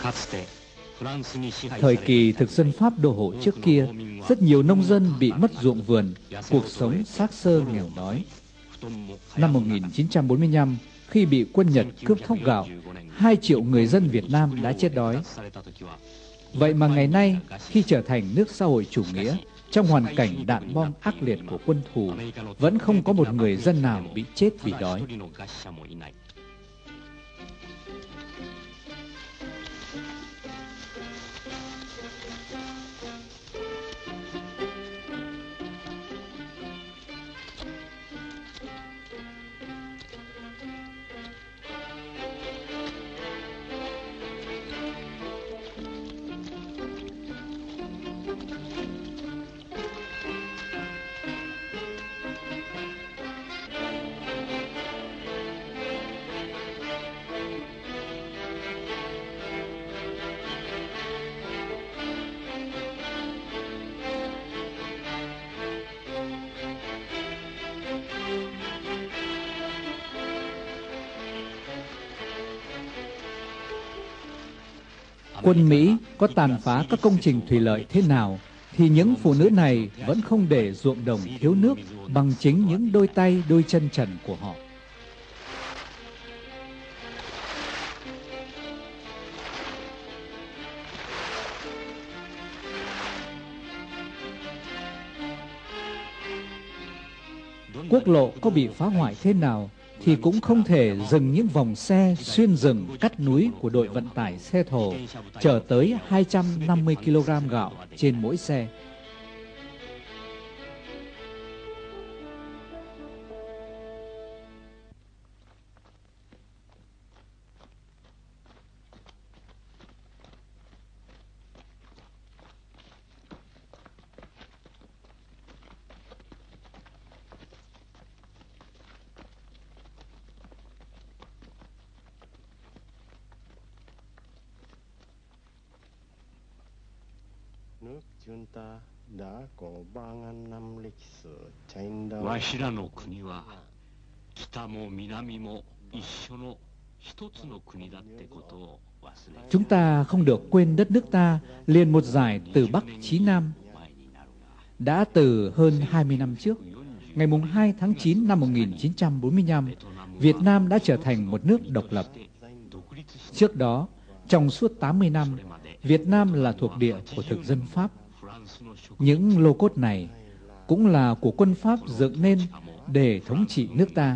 Thời kỳ thực dân Pháp đô hộ trước kia, rất nhiều nông dân bị mất ruộng vườn, cuộc sống xác xơ nghèo đói. Năm một nghìn chín trăm bốn mươi lăm, khi bị quân Nhật cướp thóc gạo, hai triệu người dân Việt Nam đã chết đói. Vậy mà ngày nay, khi trở thành nước xã hội chủ nghĩa, trong hoàn cảnh đạn bom ác liệt của quân thù, vẫn không có một người dân nào bị chết vì đói. Quân Mỹ có tàn phá các công trình thủy lợi thế nào, thì những phụ nữ này vẫn không để ruộng đồng thiếu nước bằng chính những đôi tay đôi chân trần của họ. Quốc lộ có bị phá hoại thế nào thì cũng không thể dừng những vòng xe xuyên rừng cắt núi của đội vận tải xe thồ chở tới hai trăm năm mươi ki lô gam gạo trên mỗi xe. Nước chúng ta đã có ba nghìn năm lịch sử tranh đấu. Chúng ta không được quên đất nước ta liền một dải từ Bắc chí Nam. Đã từ hơn hai mươi năm trước, ngày hai tháng chín năm một nghìn chín trăm bốn mươi lăm, Việt Nam đã trở thành một nước độc lập. Trước đó, trong suốt tám mươi năm, Việt Nam là thuộc địa của thực dân Pháp. Những lô cốt này cũng là của quân Pháp dựng nên để thống trị nước ta.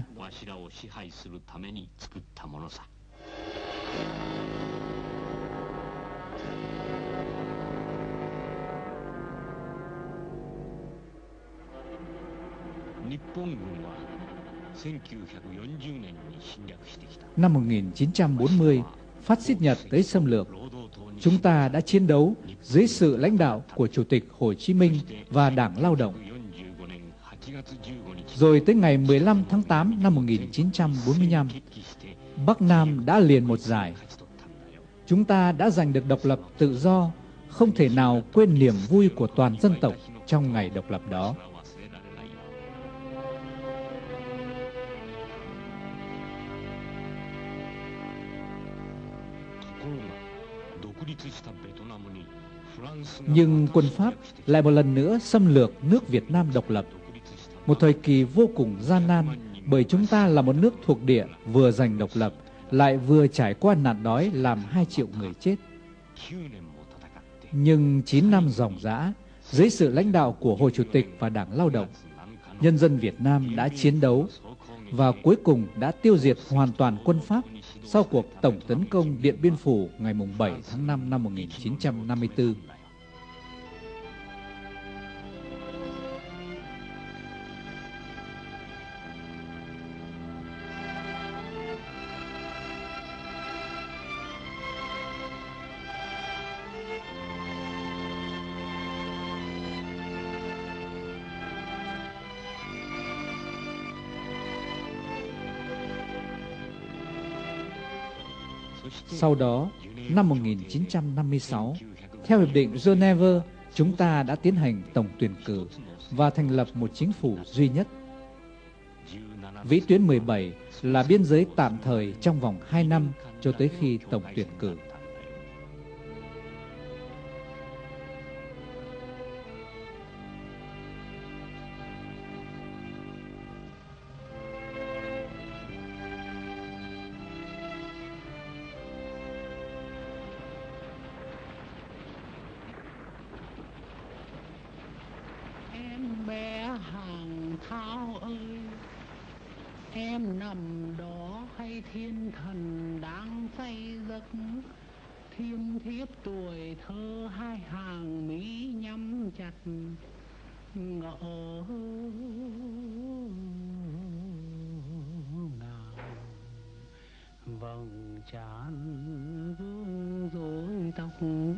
Năm một nghìn chín trăm bốn mươi, Phát xít Nhật tới xâm lược. Chúng ta đã chiến đấu dưới sự lãnh đạo của Chủ tịch Hồ Chí Minh và Đảng Lao động. Rồi tới ngày mười lăm tháng tám năm một nghìn chín trăm bốn mươi lăm, Bắc Nam đã liền một dải. Chúng ta đã giành được độc lập tự do, không thể nào quên niềm vui của toàn dân tộc trong ngày độc lập đó. Nhưng quân Pháp lại một lần nữa xâm lược nước Việt Nam độc lập. Một thời kỳ vô cùng gian nan, bởi chúng ta là một nước thuộc địa vừa giành độc lập, lại vừa trải qua nạn đói làm hai triệu người chết. Nhưng chín năm ròng rã, dưới sự lãnh đạo của Hồ Chủ tịch và Đảng Lao động, nhân dân Việt Nam đã chiến đấu và cuối cùng đã tiêu diệt hoàn toàn quân Pháp sau cuộc tổng tấn công Điện Biên Phủ ngày bảy tháng năm năm một nghìn chín trăm năm mươi tư. Sau đó, năm một nghìn chín trăm năm mươi sáu, theo Hiệp định Geneva, chúng ta đã tiến hành tổng tuyển cử và thành lập một chính phủ duy nhất. Vĩ tuyến mười bảy là biên giới tạm thời trong vòng hai năm cho tới khi tổng tuyển cử. Thao ơi, em nằm đó hay thiên thần đang say giấc, thiêm thiếp tuổi thơ hai hàng mí nhắm chặt ngỡ ngàng, vầng trán vương rối tóc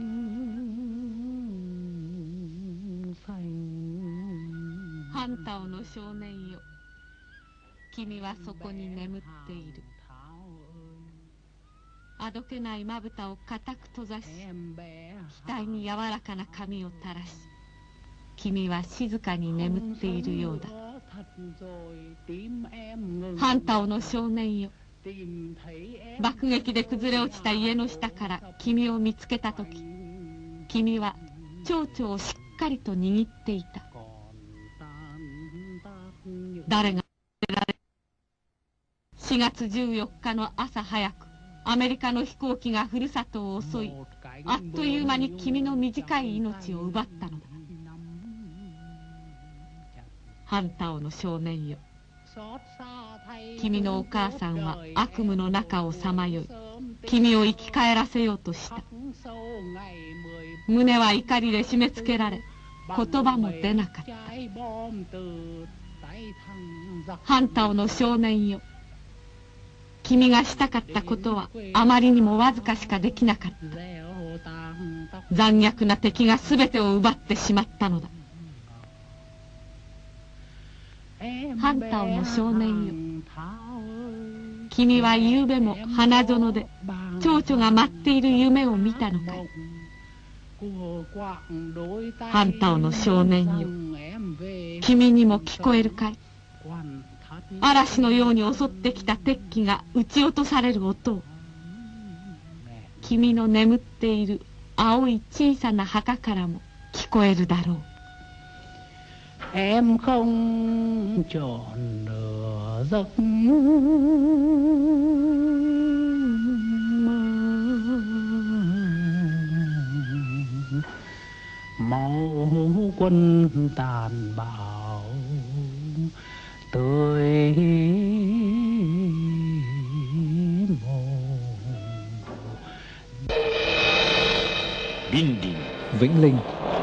xanh. ハンタオの少年よ、君はそこに眠っている。あどけないまぶたを固く閉ざし、額に柔らかな髪を垂らし、君は静かに眠っているようだ。ハンタオの少年よ、爆撃で崩れ落ちた家の下から君を見つけたとき、君は蝶々をしっかりと握っていた。誰がしがつじゅうよっかの朝早く、アメリカの飛行機がふるさとを襲い、あっという間に君の短い命を奪ったのだ。ハンタオの少年よ、君のお母さんは悪夢の中をさまよい、君を生き返らせようとした。胸は怒りで締め付けられ、言葉も出なかった。ハンタオの少年よ、君がしたかったことはあまりにもわずかしかできなかった。残虐な敵が全てを奪ってしまったのだ。ハンタオの少年よ、君は夕べも花園で蝶々が舞っている夢を見たのかい。ハンタオの少年よ、君にも聞こえるかい。嵐のように襲ってきた鉄器が撃ち落とされる音を。君の眠っている青い小さな墓からも聞こえるだろう。 Em không tròn nửa giấc mơ, máu quân tàn bạo tươi mồ. Vĩnh Linh.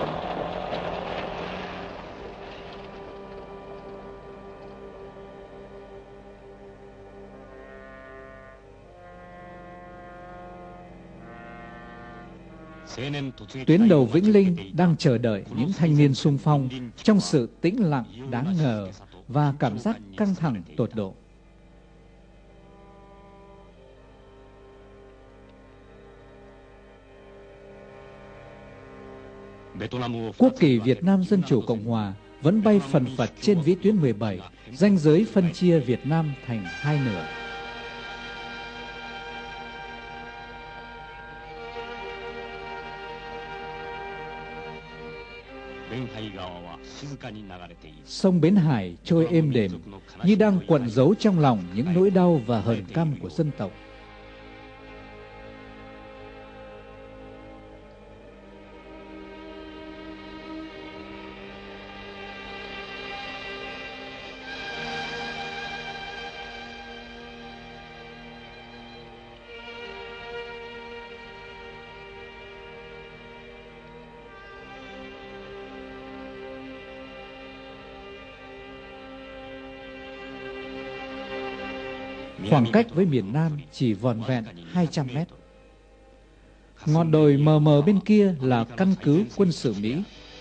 Tuyến đầu Vĩnh Linh đang chờ đợi những thanh niên xung phong trong sự tĩnh lặng đáng ngờ và cảm giác căng thẳng tột độ. Quốc kỳ Việt Nam Dân Chủ Cộng Hòa vẫn bay phần phật trên vĩ tuyến mười bảy, ranh giới phân chia Việt Nam thành hai nửa. Sông Bến Hải trôi êm đềm như đang quặn giấu trong lòng những nỗi đau và hờn căm của dân tộc. Khoảng cách với miền Nam chỉ vòn vẹn hai trăm mét. Ngọn đồi mờ mờ bên kia là căn cứ quân sự Mỹ.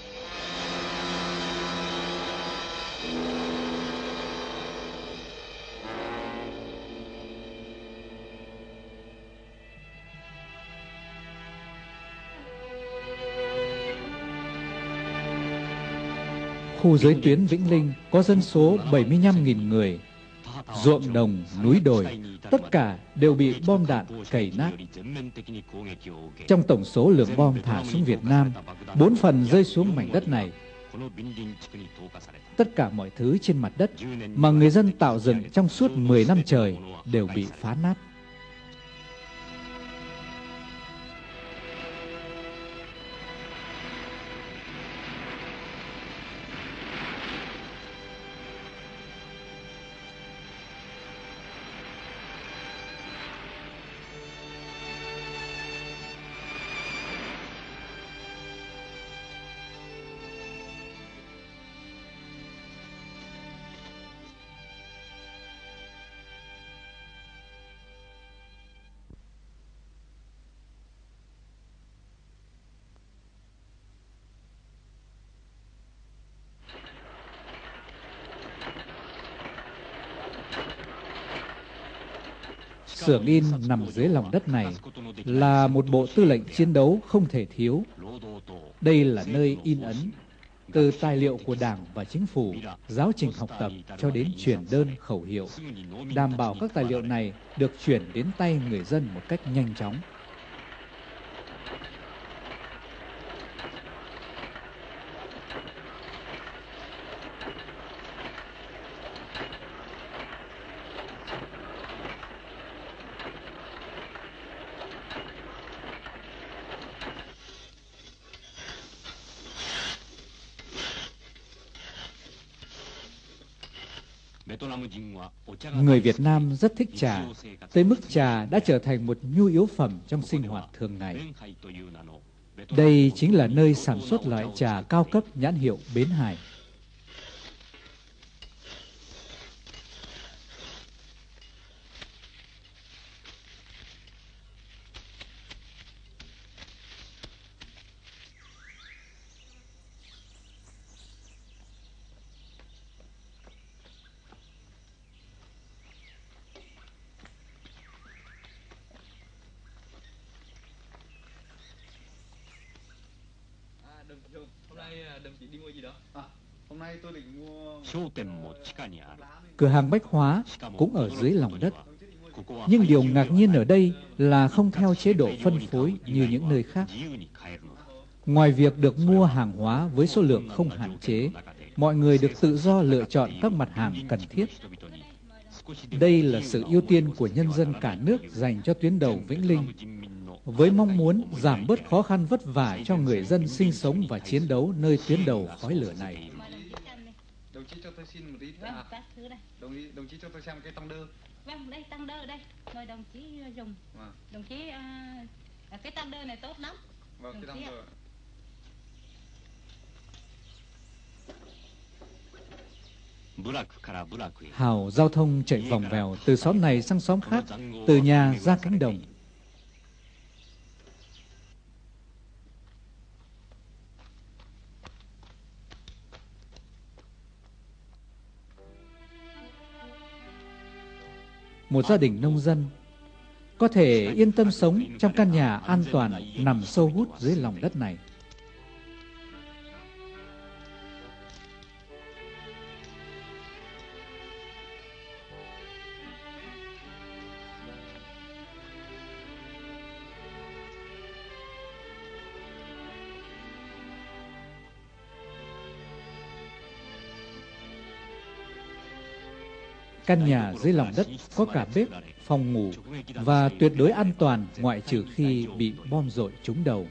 Khu giới tuyến Vĩnh Linh có dân số bảy mươi lăm nghìn người. Ruộng đồng, núi đồi, tất cả đều bị bom đạn cày nát. Trong tổng số lượng bom thả xuống Việt Nam, bốn phần rơi xuống mảnh đất này. Tất cả mọi thứ trên mặt đất mà người dân tạo dựng trong suốt mười năm trời đều bị phá nát. xưởng in nằm dưới lòng đất này là một bộ tư lệnh chiến đấu không thể thiếu. Đây là nơi in ấn từ tài liệu của Đảng và Chính phủ, giáo trình học tập cho đến truyền đơn khẩu hiệu, đảm bảo các tài liệu này được chuyển đến tay người dân một cách nhanh chóng. Người Việt Nam rất thích trà, tới mức trà đã trở thành một nhu yếu phẩm trong sinh hoạt thường ngày. Đây chính là nơi sản xuất loại trà cao cấp nhãn hiệu Bến Hải. Hôm nay đồng chí đi mua gì đó? À, hôm nay tôi định mua... Cửa hàng bách hóa cũng ở dưới lòng đất. Nhưng điều ngạc nhiên ở đây là không theo chế độ phân phối như những nơi khác. Ngoài việc được mua hàng hóa với số lượng không hạn chế, mọi người được tự do lựa chọn các mặt hàng cần thiết. Đây là sự ưu tiên của nhân dân cả nước dành cho tuyến đầu Vĩnh Linh, với mong muốn giảm bớt khó khăn vất vả cho người dân sinh sống và chiến đấu nơi tuyến đầu khói lửa này. Đồng chí cho tôi xin một ít. À, đồng, chí, đồng chí cho tôi xem cái tăng đơ. Vâng, đây tăng đơ đây. Mời đồng chí dùng. À. Đồng chí, à, cái tăng đơ này tốt lắm. Vâng, cái tăng đơ. Hào giao thông chạy vòng vèo từ xóm này sang xóm khác, từ nhà ra cánh đồng. Một gia đình nông dân có thể yên tâm sống trong căn nhà an toàn nằm sâu hút dưới lòng đất này. Căn nhà dưới lòng đất có cả bếp, phòng ngủ và tuyệt đối an toàn ngoại trừ khi bị bom dội trúng đầu.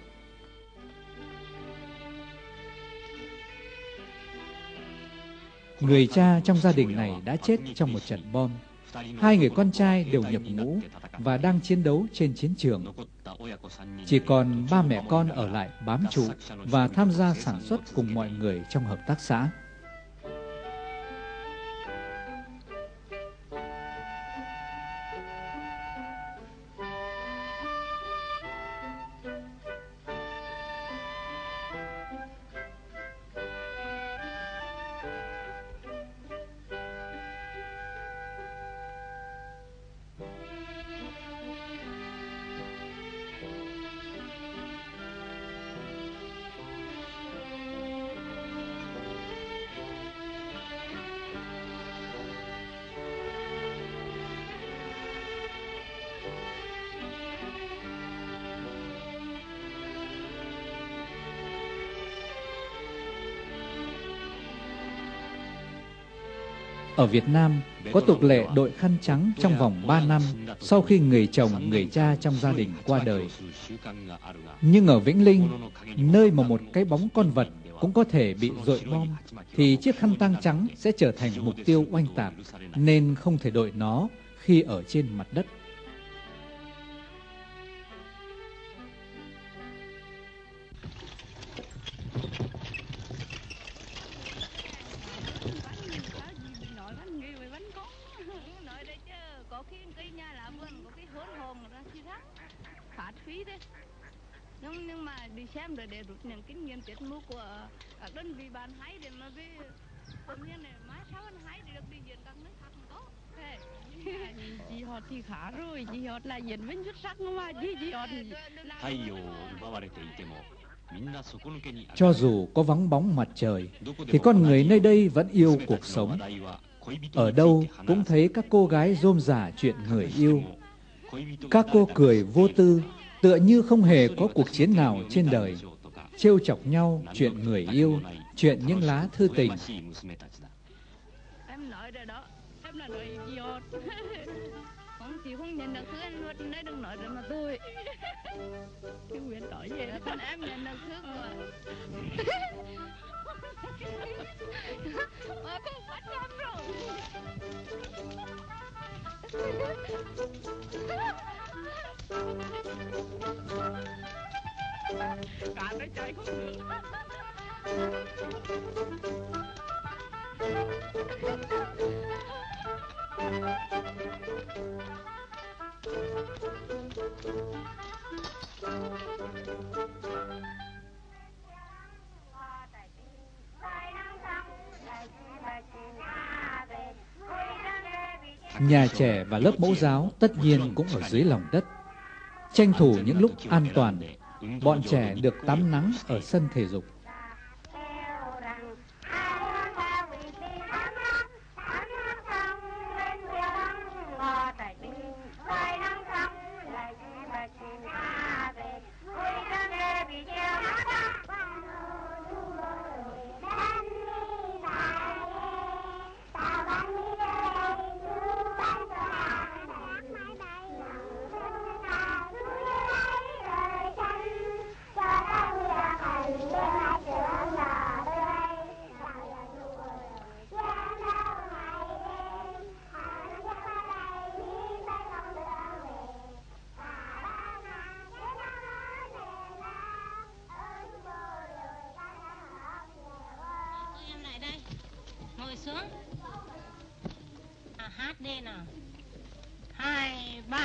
Người cha trong gia đình này đã chết trong một trận bom. Hai người con trai đều nhập ngũ và đang chiến đấu trên chiến trường. Chỉ còn ba mẹ con ở lại bám trụ và tham gia sản xuất cùng mọi người trong hợp tác xã. Ở Việt Nam có tục lệ đội khăn trắng trong vòng ba năm sau khi người chồng, người cha trong gia đình qua đời. Nhưng ở Vĩnh Linh, nơi mà một cái bóng con vật cũng có thể bị dội bom, thì chiếc khăn tang trắng sẽ trở thành mục tiêu oanh tạc, nên không thể đội nó khi ở trên mặt đất. Nhưng, nhưng mà đi xem rồi để rút những kinh nghiệm tiết mục của các đơn vị bạn hãy để mà về tự nhiên này mai sau anh hãy để được đi diễn các nước khác có. Chị họ thì khá rồi, chị họ là diễn viên xuất sắc mà chị chị họ thì Cho dù có vắng bóng mặt trời, thì con người nơi đây vẫn yêu cuộc sống. Ở đâu cũng thấy các cô gái rôm rả chuyện người yêu. Các cô cười vô tư, tựa như không hề có cuộc chiến nào trên đời, trêu chọc nhau chuyện người yêu, chuyện những lá thư tình. Em nói rồi đó, em là nói chị họ. Không, chị không nhận được thứ anh luôn, nói đừng nói rồi mà tôi. Cái Nguyễn nói gì đó, còn em nhận được thứ mà. Mà không bắt em rồi. Cả nó chạy không được. Nhà trẻ và lớp mẫu giáo tất nhiên cũng ở dưới lòng đất. Tranh thủ những lúc an toàn, bọn trẻ được tắm nắng ở sân thể dục. Ngồi xuống. À, hát đi nào. Hai, ba.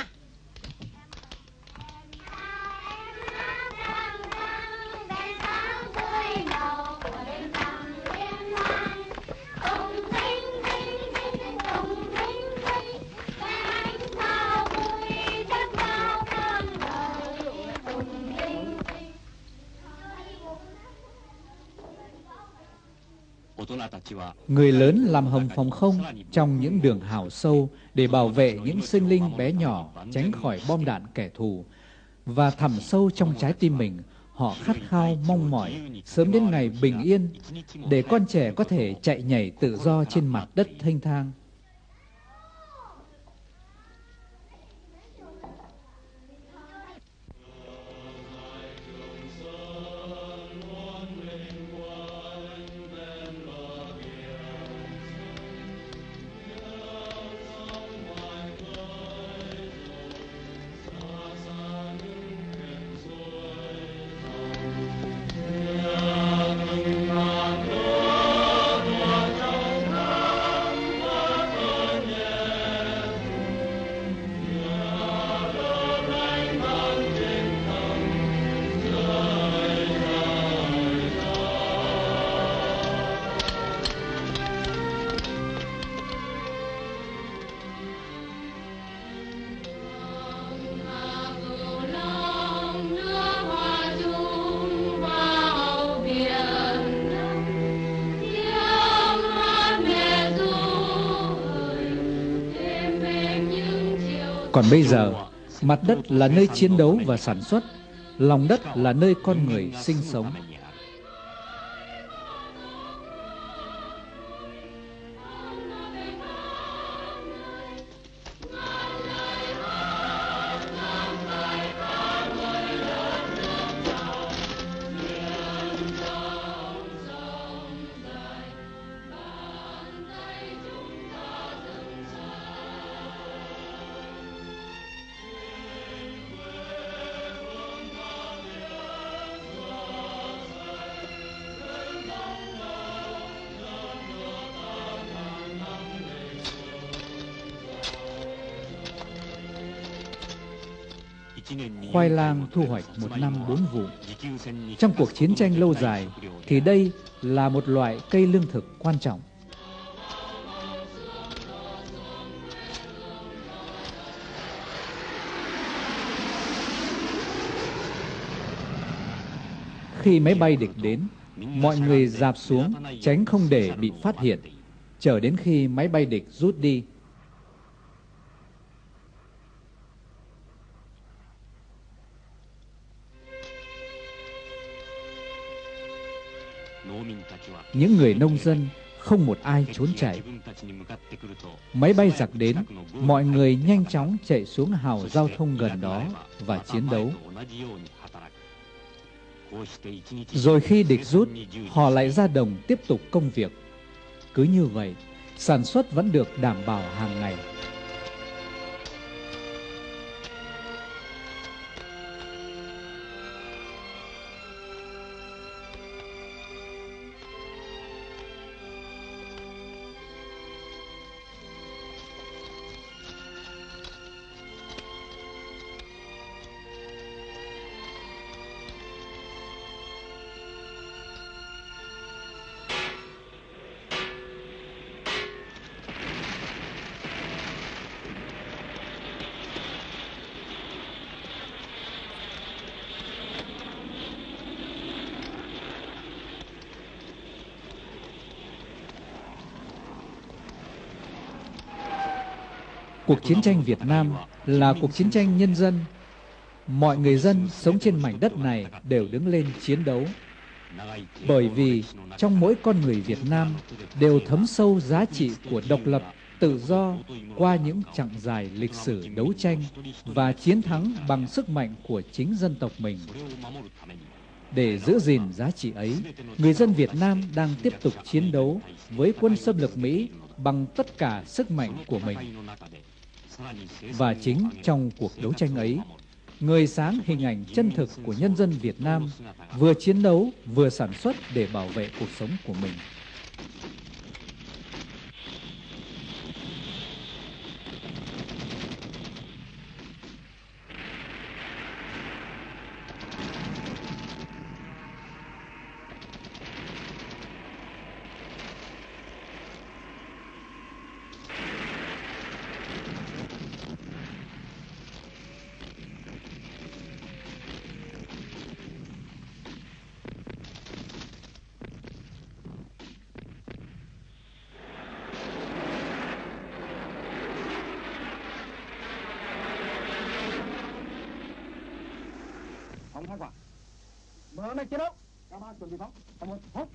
Người lớn làm hầm phòng không trong những đường hào sâu để bảo vệ những sinh linh bé nhỏ tránh khỏi bom đạn kẻ thù. Và thẳm sâu trong trái tim mình, họ khát khao mong mỏi sớm đến ngày bình yên để con trẻ có thể chạy nhảy tự do trên mặt đất thênh thang. Còn bây giờ, mặt đất là nơi chiến đấu và sản xuất, lòng đất là nơi con người sinh sống. Khoai lang thu hoạch một năm bốn vụ. Trong cuộc chiến tranh lâu dài thì đây là một loại cây lương thực quan trọng. Khi máy bay địch đến, mọi người dạp xuống tránh không để bị phát hiện, chờ đến khi máy bay địch rút đi. Những người nông dân không một ai trốn chạy. Máy bay giặc đến, mọi người nhanh chóng chạy xuống hào giao thông gần đó và chiến đấu. Rồi khi địch rút, họ lại ra đồng tiếp tục công việc. Cứ như vậy, sản xuất vẫn được đảm bảo hàng ngày. Cuộc chiến tranh Việt Nam là cuộc chiến tranh nhân dân. Mọi người dân sống trên mảnh đất này đều đứng lên chiến đấu. Bởi vì trong mỗi con người Việt Nam đều thấm sâu giá trị của độc lập, tự do qua những chặng dài lịch sử đấu tranh và chiến thắng bằng sức mạnh của chính dân tộc mình. Để giữ gìn giá trị ấy, người dân Việt Nam đang tiếp tục chiến đấu với quân xâm lược Mỹ bằng tất cả sức mạnh của mình. Và chính trong cuộc đấu tranh ấy, người sáng hình ảnh chân thực của nhân dân Việt Nam vừa chiến đấu vừa sản xuất để bảo vệ cuộc sống của mình. Phóng quả. Mở này chiến đấu. Các bác chuẩn bị phóng. Phóng một. Phóng.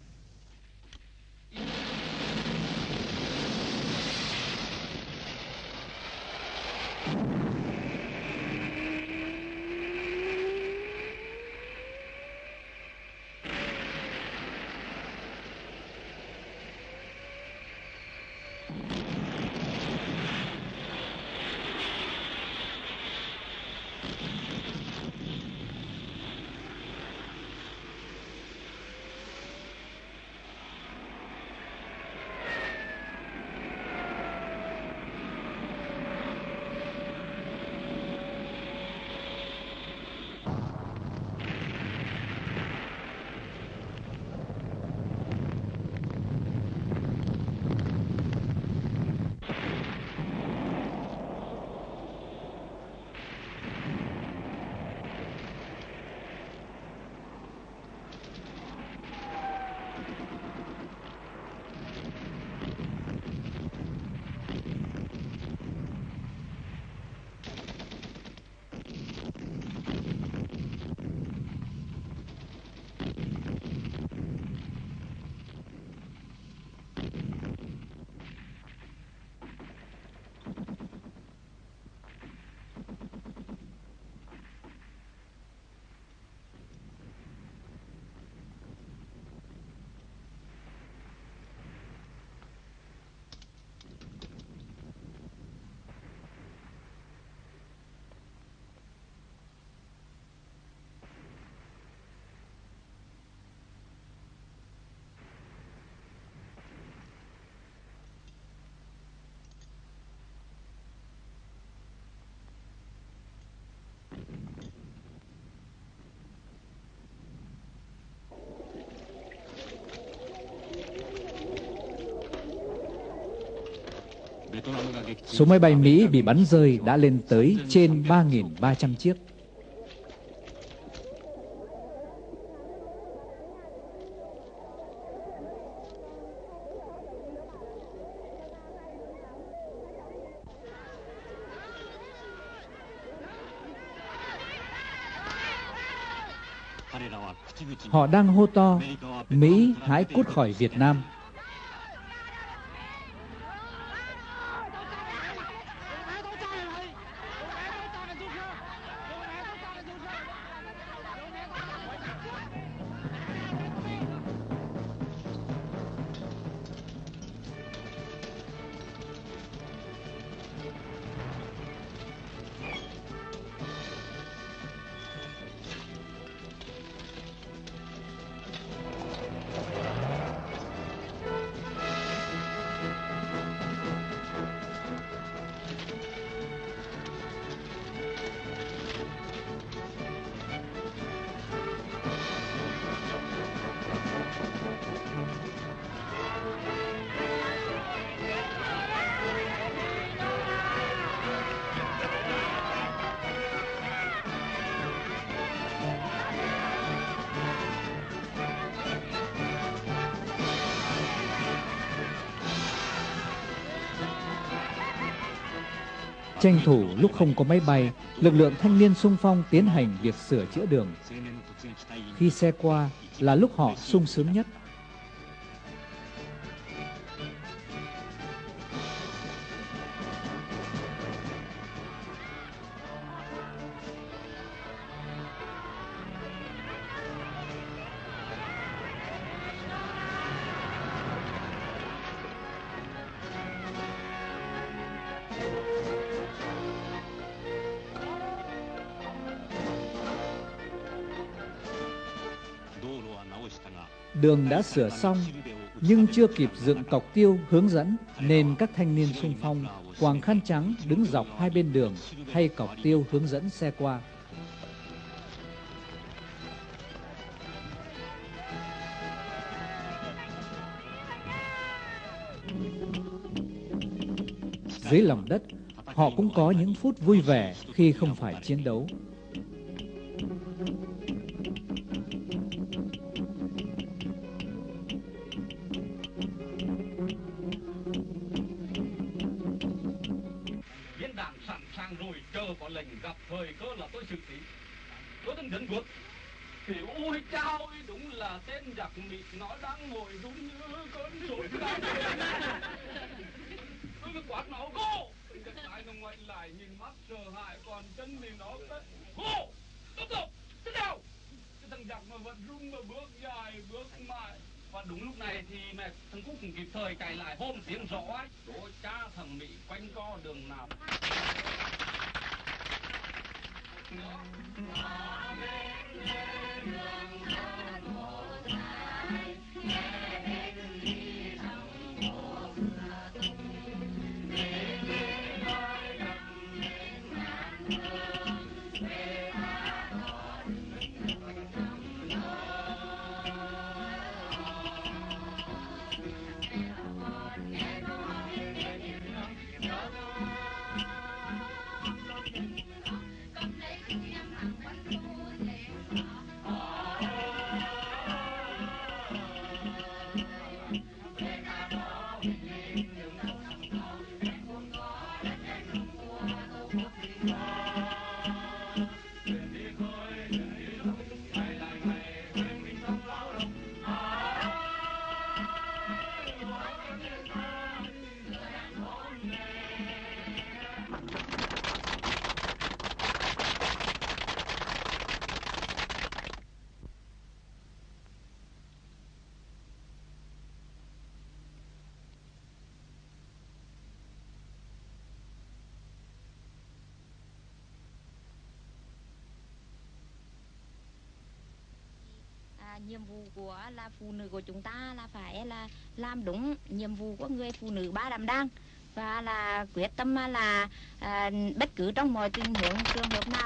Số máy bay Mỹ bị bắn rơi đã lên tới trên ba nghìn ba trăm chiếc. Họ đang hô to, Mỹ hãy cút khỏi Việt Nam. Tranh thủ lúc không có máy bay, lực lượng thanh niên xung phong tiến hành việc sửa chữa đường. Khi xe qua là lúc họ sung sướng nhất. Đường đã sửa xong, nhưng chưa kịp dựng cọc tiêu hướng dẫn, nên các thanh niên xung phong quàng khăn trắng đứng dọc hai bên đường thay cọc tiêu hướng dẫn xe qua. Dưới lòng đất, họ cũng có những phút vui vẻ khi không phải chiến đấu. Có lệnh gặp thời cơ là tôi xử lý. Tôi đang dẫn buộc thì ôi chao ơi, đúng là tên giặc Mỹ nó đang ngồi run như cơn sốt. Tôi cứ quát nó go, giặc lại nó ngoảnh lại nhìn mắt sợ hãi, còn chân thì nó go, tốt tốt, tiếp theo. Cái thằng giặc mà vẫn run mà bước dài bước mãi. Và đúng lúc này thì mẹ thằng Cúc cũng kịp thời cài lại hôm tiếng rõ ấy. Ôi cha, thằng Mỹ quanh co đường nào. Nhiệm vụ của là phụ nữ của chúng ta là phải là làm đúng nhiệm vụ của người phụ nữ ba đảm đang, và là quyết tâm là à, bất cứ trong mọi tình huống trường hợp nào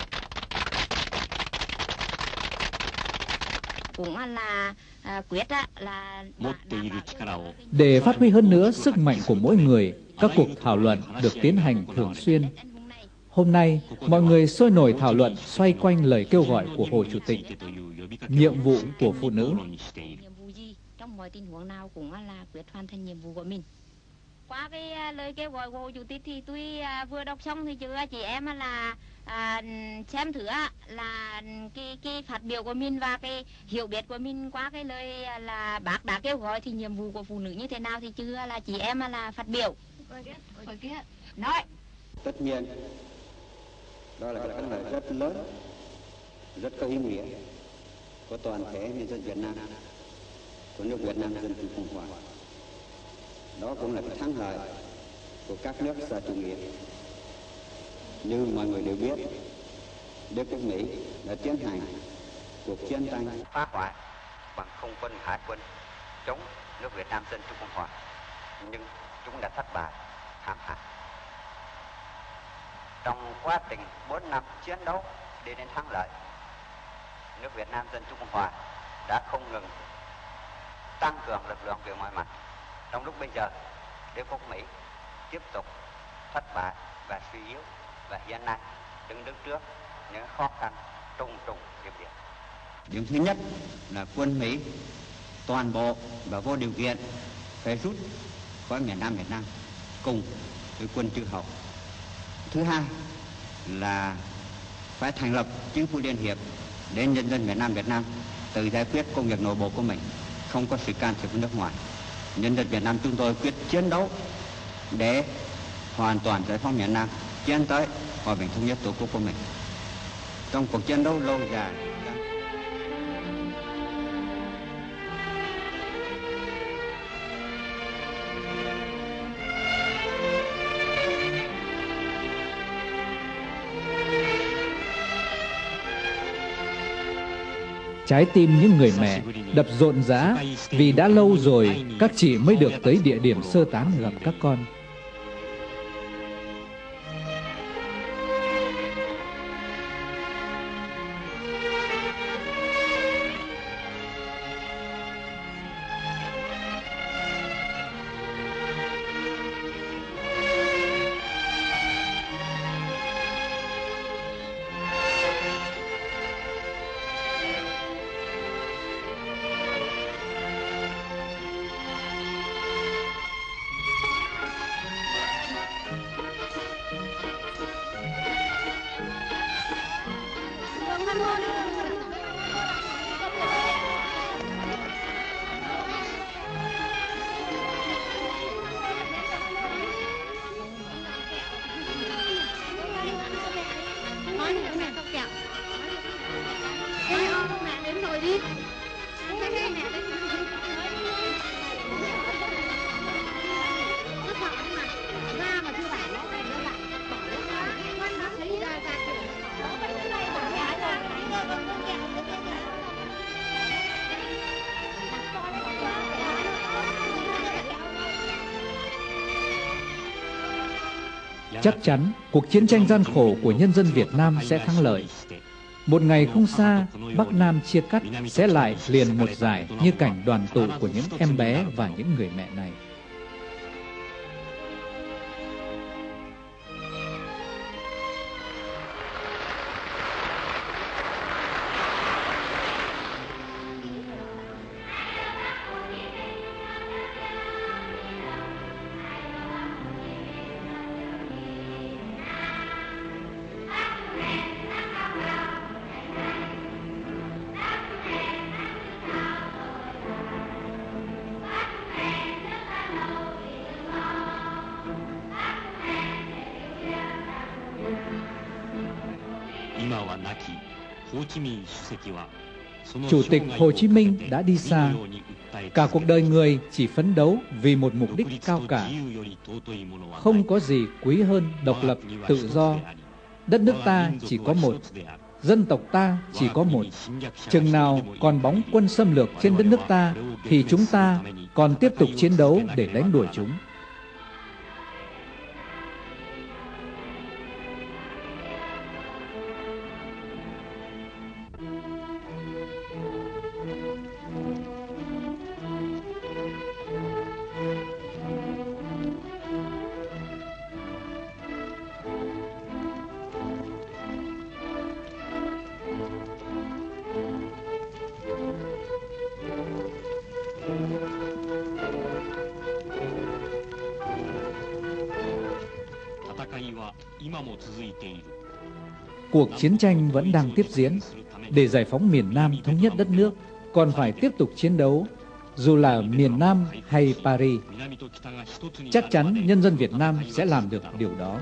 cũng là à, quyết là để phát huy hơn nữa sức mạnh của mỗi người. Các cuộc thảo luận được tiến hành thường xuyên. Hôm nay, mọi người sôi nổi thảo luận xoay quanh lời kêu gọi của Hồ Chủ tịch. Nhiệm vụ của phụ nữ. Nhiệm vụ gì trong mọi tình huống nào cũng là quyết hoàn thành nhiệm vụ của mình. qua cái lời kêu gọi của chủ tịch thì tôi vừa đọc xong thì chứ chị em là à, xem thử là cái cái phát biểu của mình và cái hiểu biết của mình qua cái lời là bác đã kêu gọi thì nhiệm vụ của phụ nữ như thế nào thì chứ là chị em là phát biểu. Nói. Tất nhiên, đó là cái thắng lợi rất lớn, rất có ý nghĩa của toàn thể nhân dân Việt Nam, của nước Việt Nam Dân Chủ Cộng Hòa. Đó cũng là cái thắng lợi của các nước xã chủ nghĩa. Như mọi người đều biết, Đế quốc Mỹ đã tiến hành cuộc chiến tranh phá hoại bằng không quân hải quân chống nước Việt Nam Dân Chủ Cộng Hòa, nhưng chúng đã thất bại thảm hại. Trong quá trình bốn năm chiến đấu đi đến thắng lợi, nước Việt Nam Dân Chủ Cộng Hòa đã không ngừng tăng cường lực lượng về mọi mặt. Trong lúc bây giờ, Đế quốc Mỹ tiếp tục thất bại và suy yếu, và hiện nay đứng đứng trước những khó khăn trùng trùng điệp điệp. Điểm thứ nhất là quân Mỹ toàn bộ và vô điều kiện phải rút khỏi miền Nam Việt Nam cùng với quân Chư Hầu. Thứ hai là phải thành lập chính phủ liên hiệp để nhân dân Việt Nam Việt Nam tự giải quyết công việc nội bộ của mình, không có sự can thiệp của nước ngoài. Nhân dân Việt Nam chúng tôi quyết chiến đấu để hoàn toàn giải phóng miền Nam, tiến tới hòa bình thống nhất tổ quốc của mình. Trong cuộc chiến đấu lâu dài, trái tim những người mẹ đập rộn rã vì đã lâu rồi các chị mới được tới địa điểm sơ tán gặp các con. Chắc chắn cuộc chiến tranh gian khổ của nhân dân Việt Nam sẽ thắng lợi. Một ngày không xa, Bắc Nam chia cắt sẽ lại liền một dải như cảnh đoàn tụ của những em bé và những người mẹ này. Chủ tịch Hồ Chí Minh đã đi xa. Cả cuộc đời người chỉ phấn đấu vì một mục đích cao cả. Không có gì quý hơn độc lập, tự do. Đất nước ta chỉ có một, dân tộc ta chỉ có một. Chừng nào còn bóng quân xâm lược trên đất nước ta thì chúng ta còn tiếp tục chiến đấu để đánh đuổi chúng. Cuộc chiến tranh vẫn đang tiếp diễn. Để giải phóng miền Nam thống nhất đất nước, còn phải tiếp tục chiến đấu, dù là miền Nam hay Paris. Chắc chắn nhân dân Việt Nam sẽ làm được điều đó.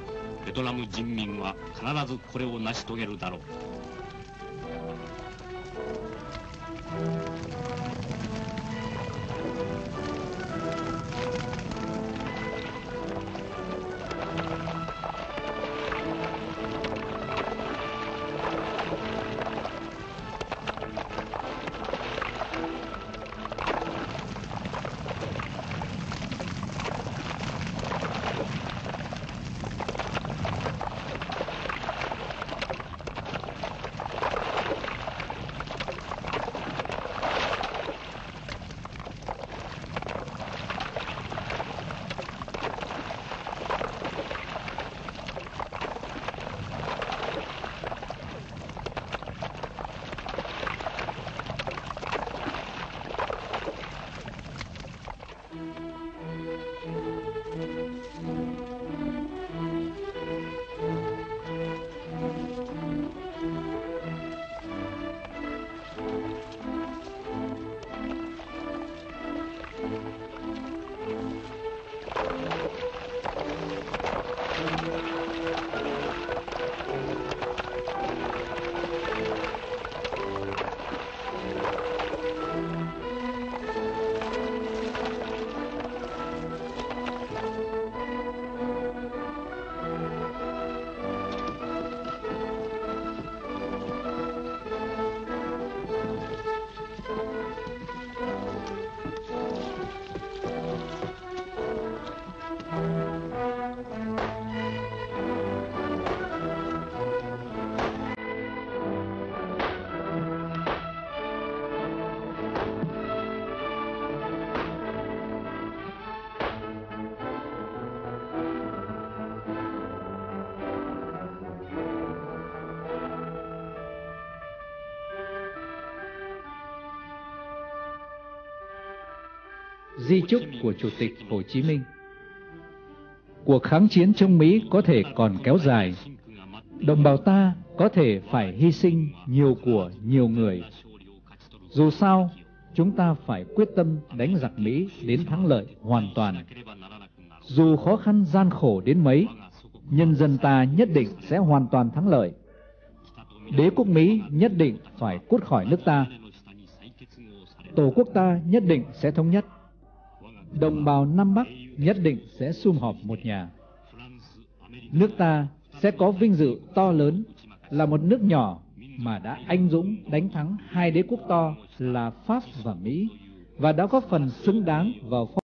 Di chúc của Chủ tịch Hồ Chí Minh. Cuộc kháng chiến chống Mỹ có thể còn kéo dài. Đồng bào ta có thể phải hy sinh nhiều của nhiều người. Dù sao, chúng ta phải quyết tâm đánh giặc Mỹ đến thắng lợi hoàn toàn. Dù khó khăn gian khổ đến mấy, nhân dân ta nhất định sẽ hoàn toàn thắng lợi. Đế quốc Mỹ nhất định phải cút khỏi nước ta. Tổ quốc ta nhất định sẽ thống nhất. Đồng bào Nam Bắc nhất định sẽ sum họp một nhà. Nước ta sẽ có vinh dự to lớn là một nước nhỏ mà đã anh dũng đánh thắng hai đế quốc to là Pháp và Mỹ, và đã có phần xứng đáng vào phong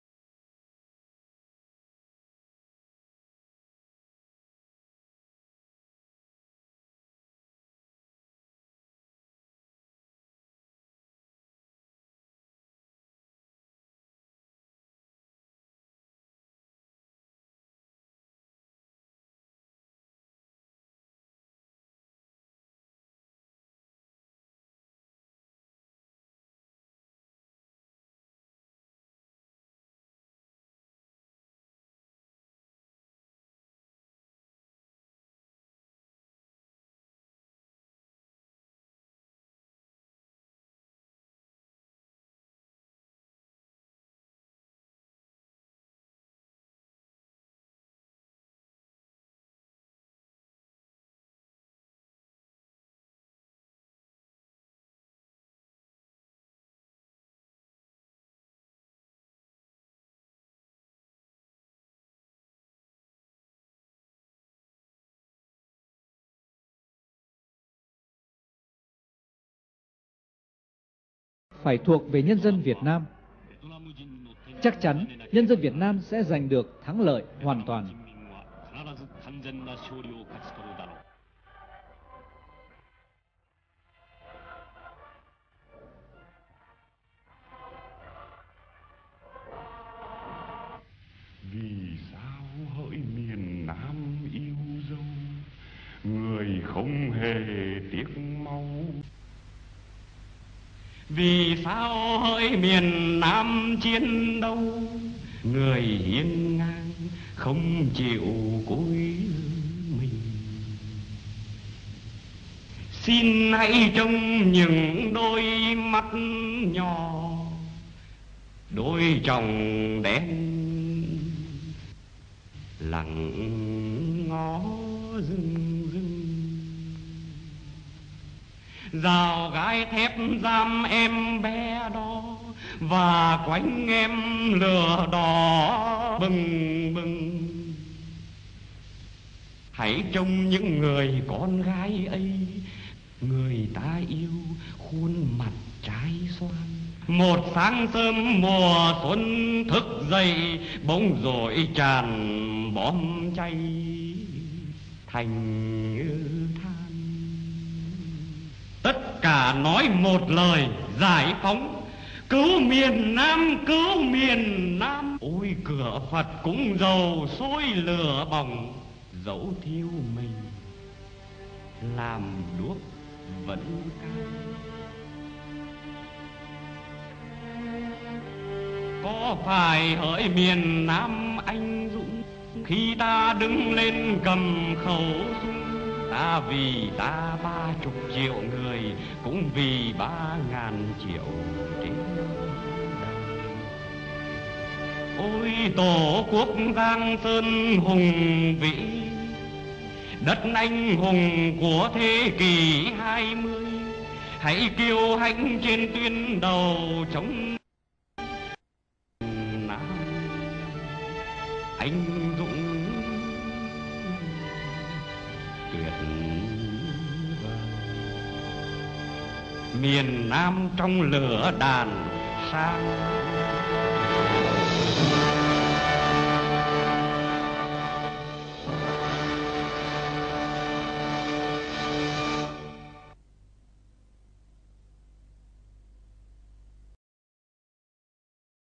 phải thuộc về nhân dân Việt Nam. Chắc chắn nhân dân Việt Nam sẽ giành được thắng lợi hoàn toàn. Vì sao hỡi miền Nam yêu dấu, người không hề tiếc máu. Vì sao hỡi miền Nam chiến đấu, người hiên ngang không chịu cúi mình. Xin hãy trông những đôi mắt nhỏ, đôi tròng đen lặng ngó rừng rừng. Rào gái thép giam em bé đó, và quanh em lửa đỏ bừng bừng. Hãy trông những người con gái ấy, người ta yêu khuôn mặt trái xoan. Một sáng sớm mùa xuân thức dậy, bỗng dội tràn bom cháy thành than. Tất cả nói một lời giải phóng, cứu miền Nam, cứu miền Nam. Ôi cửa Phật cũng dầu sôi lửa bỏng, dẫu thiêu mình làm đuốc vẫn cao. Có phải hỡi miền Nam anh dũng, khi ta đứng lên cầm khẩu súng, ta vì ta ba chục triệu người, cũng vì ba ngàn triệu trên đời. Ôi tổ quốc Giang Sơn hùng vĩ, đất anh hùng của thế kỷ hai mươi, hãy kiêu hãnh trên tuyến đầu chống Nam anh dũng tuyệt vời. Miền Nam trong lửa đàn sang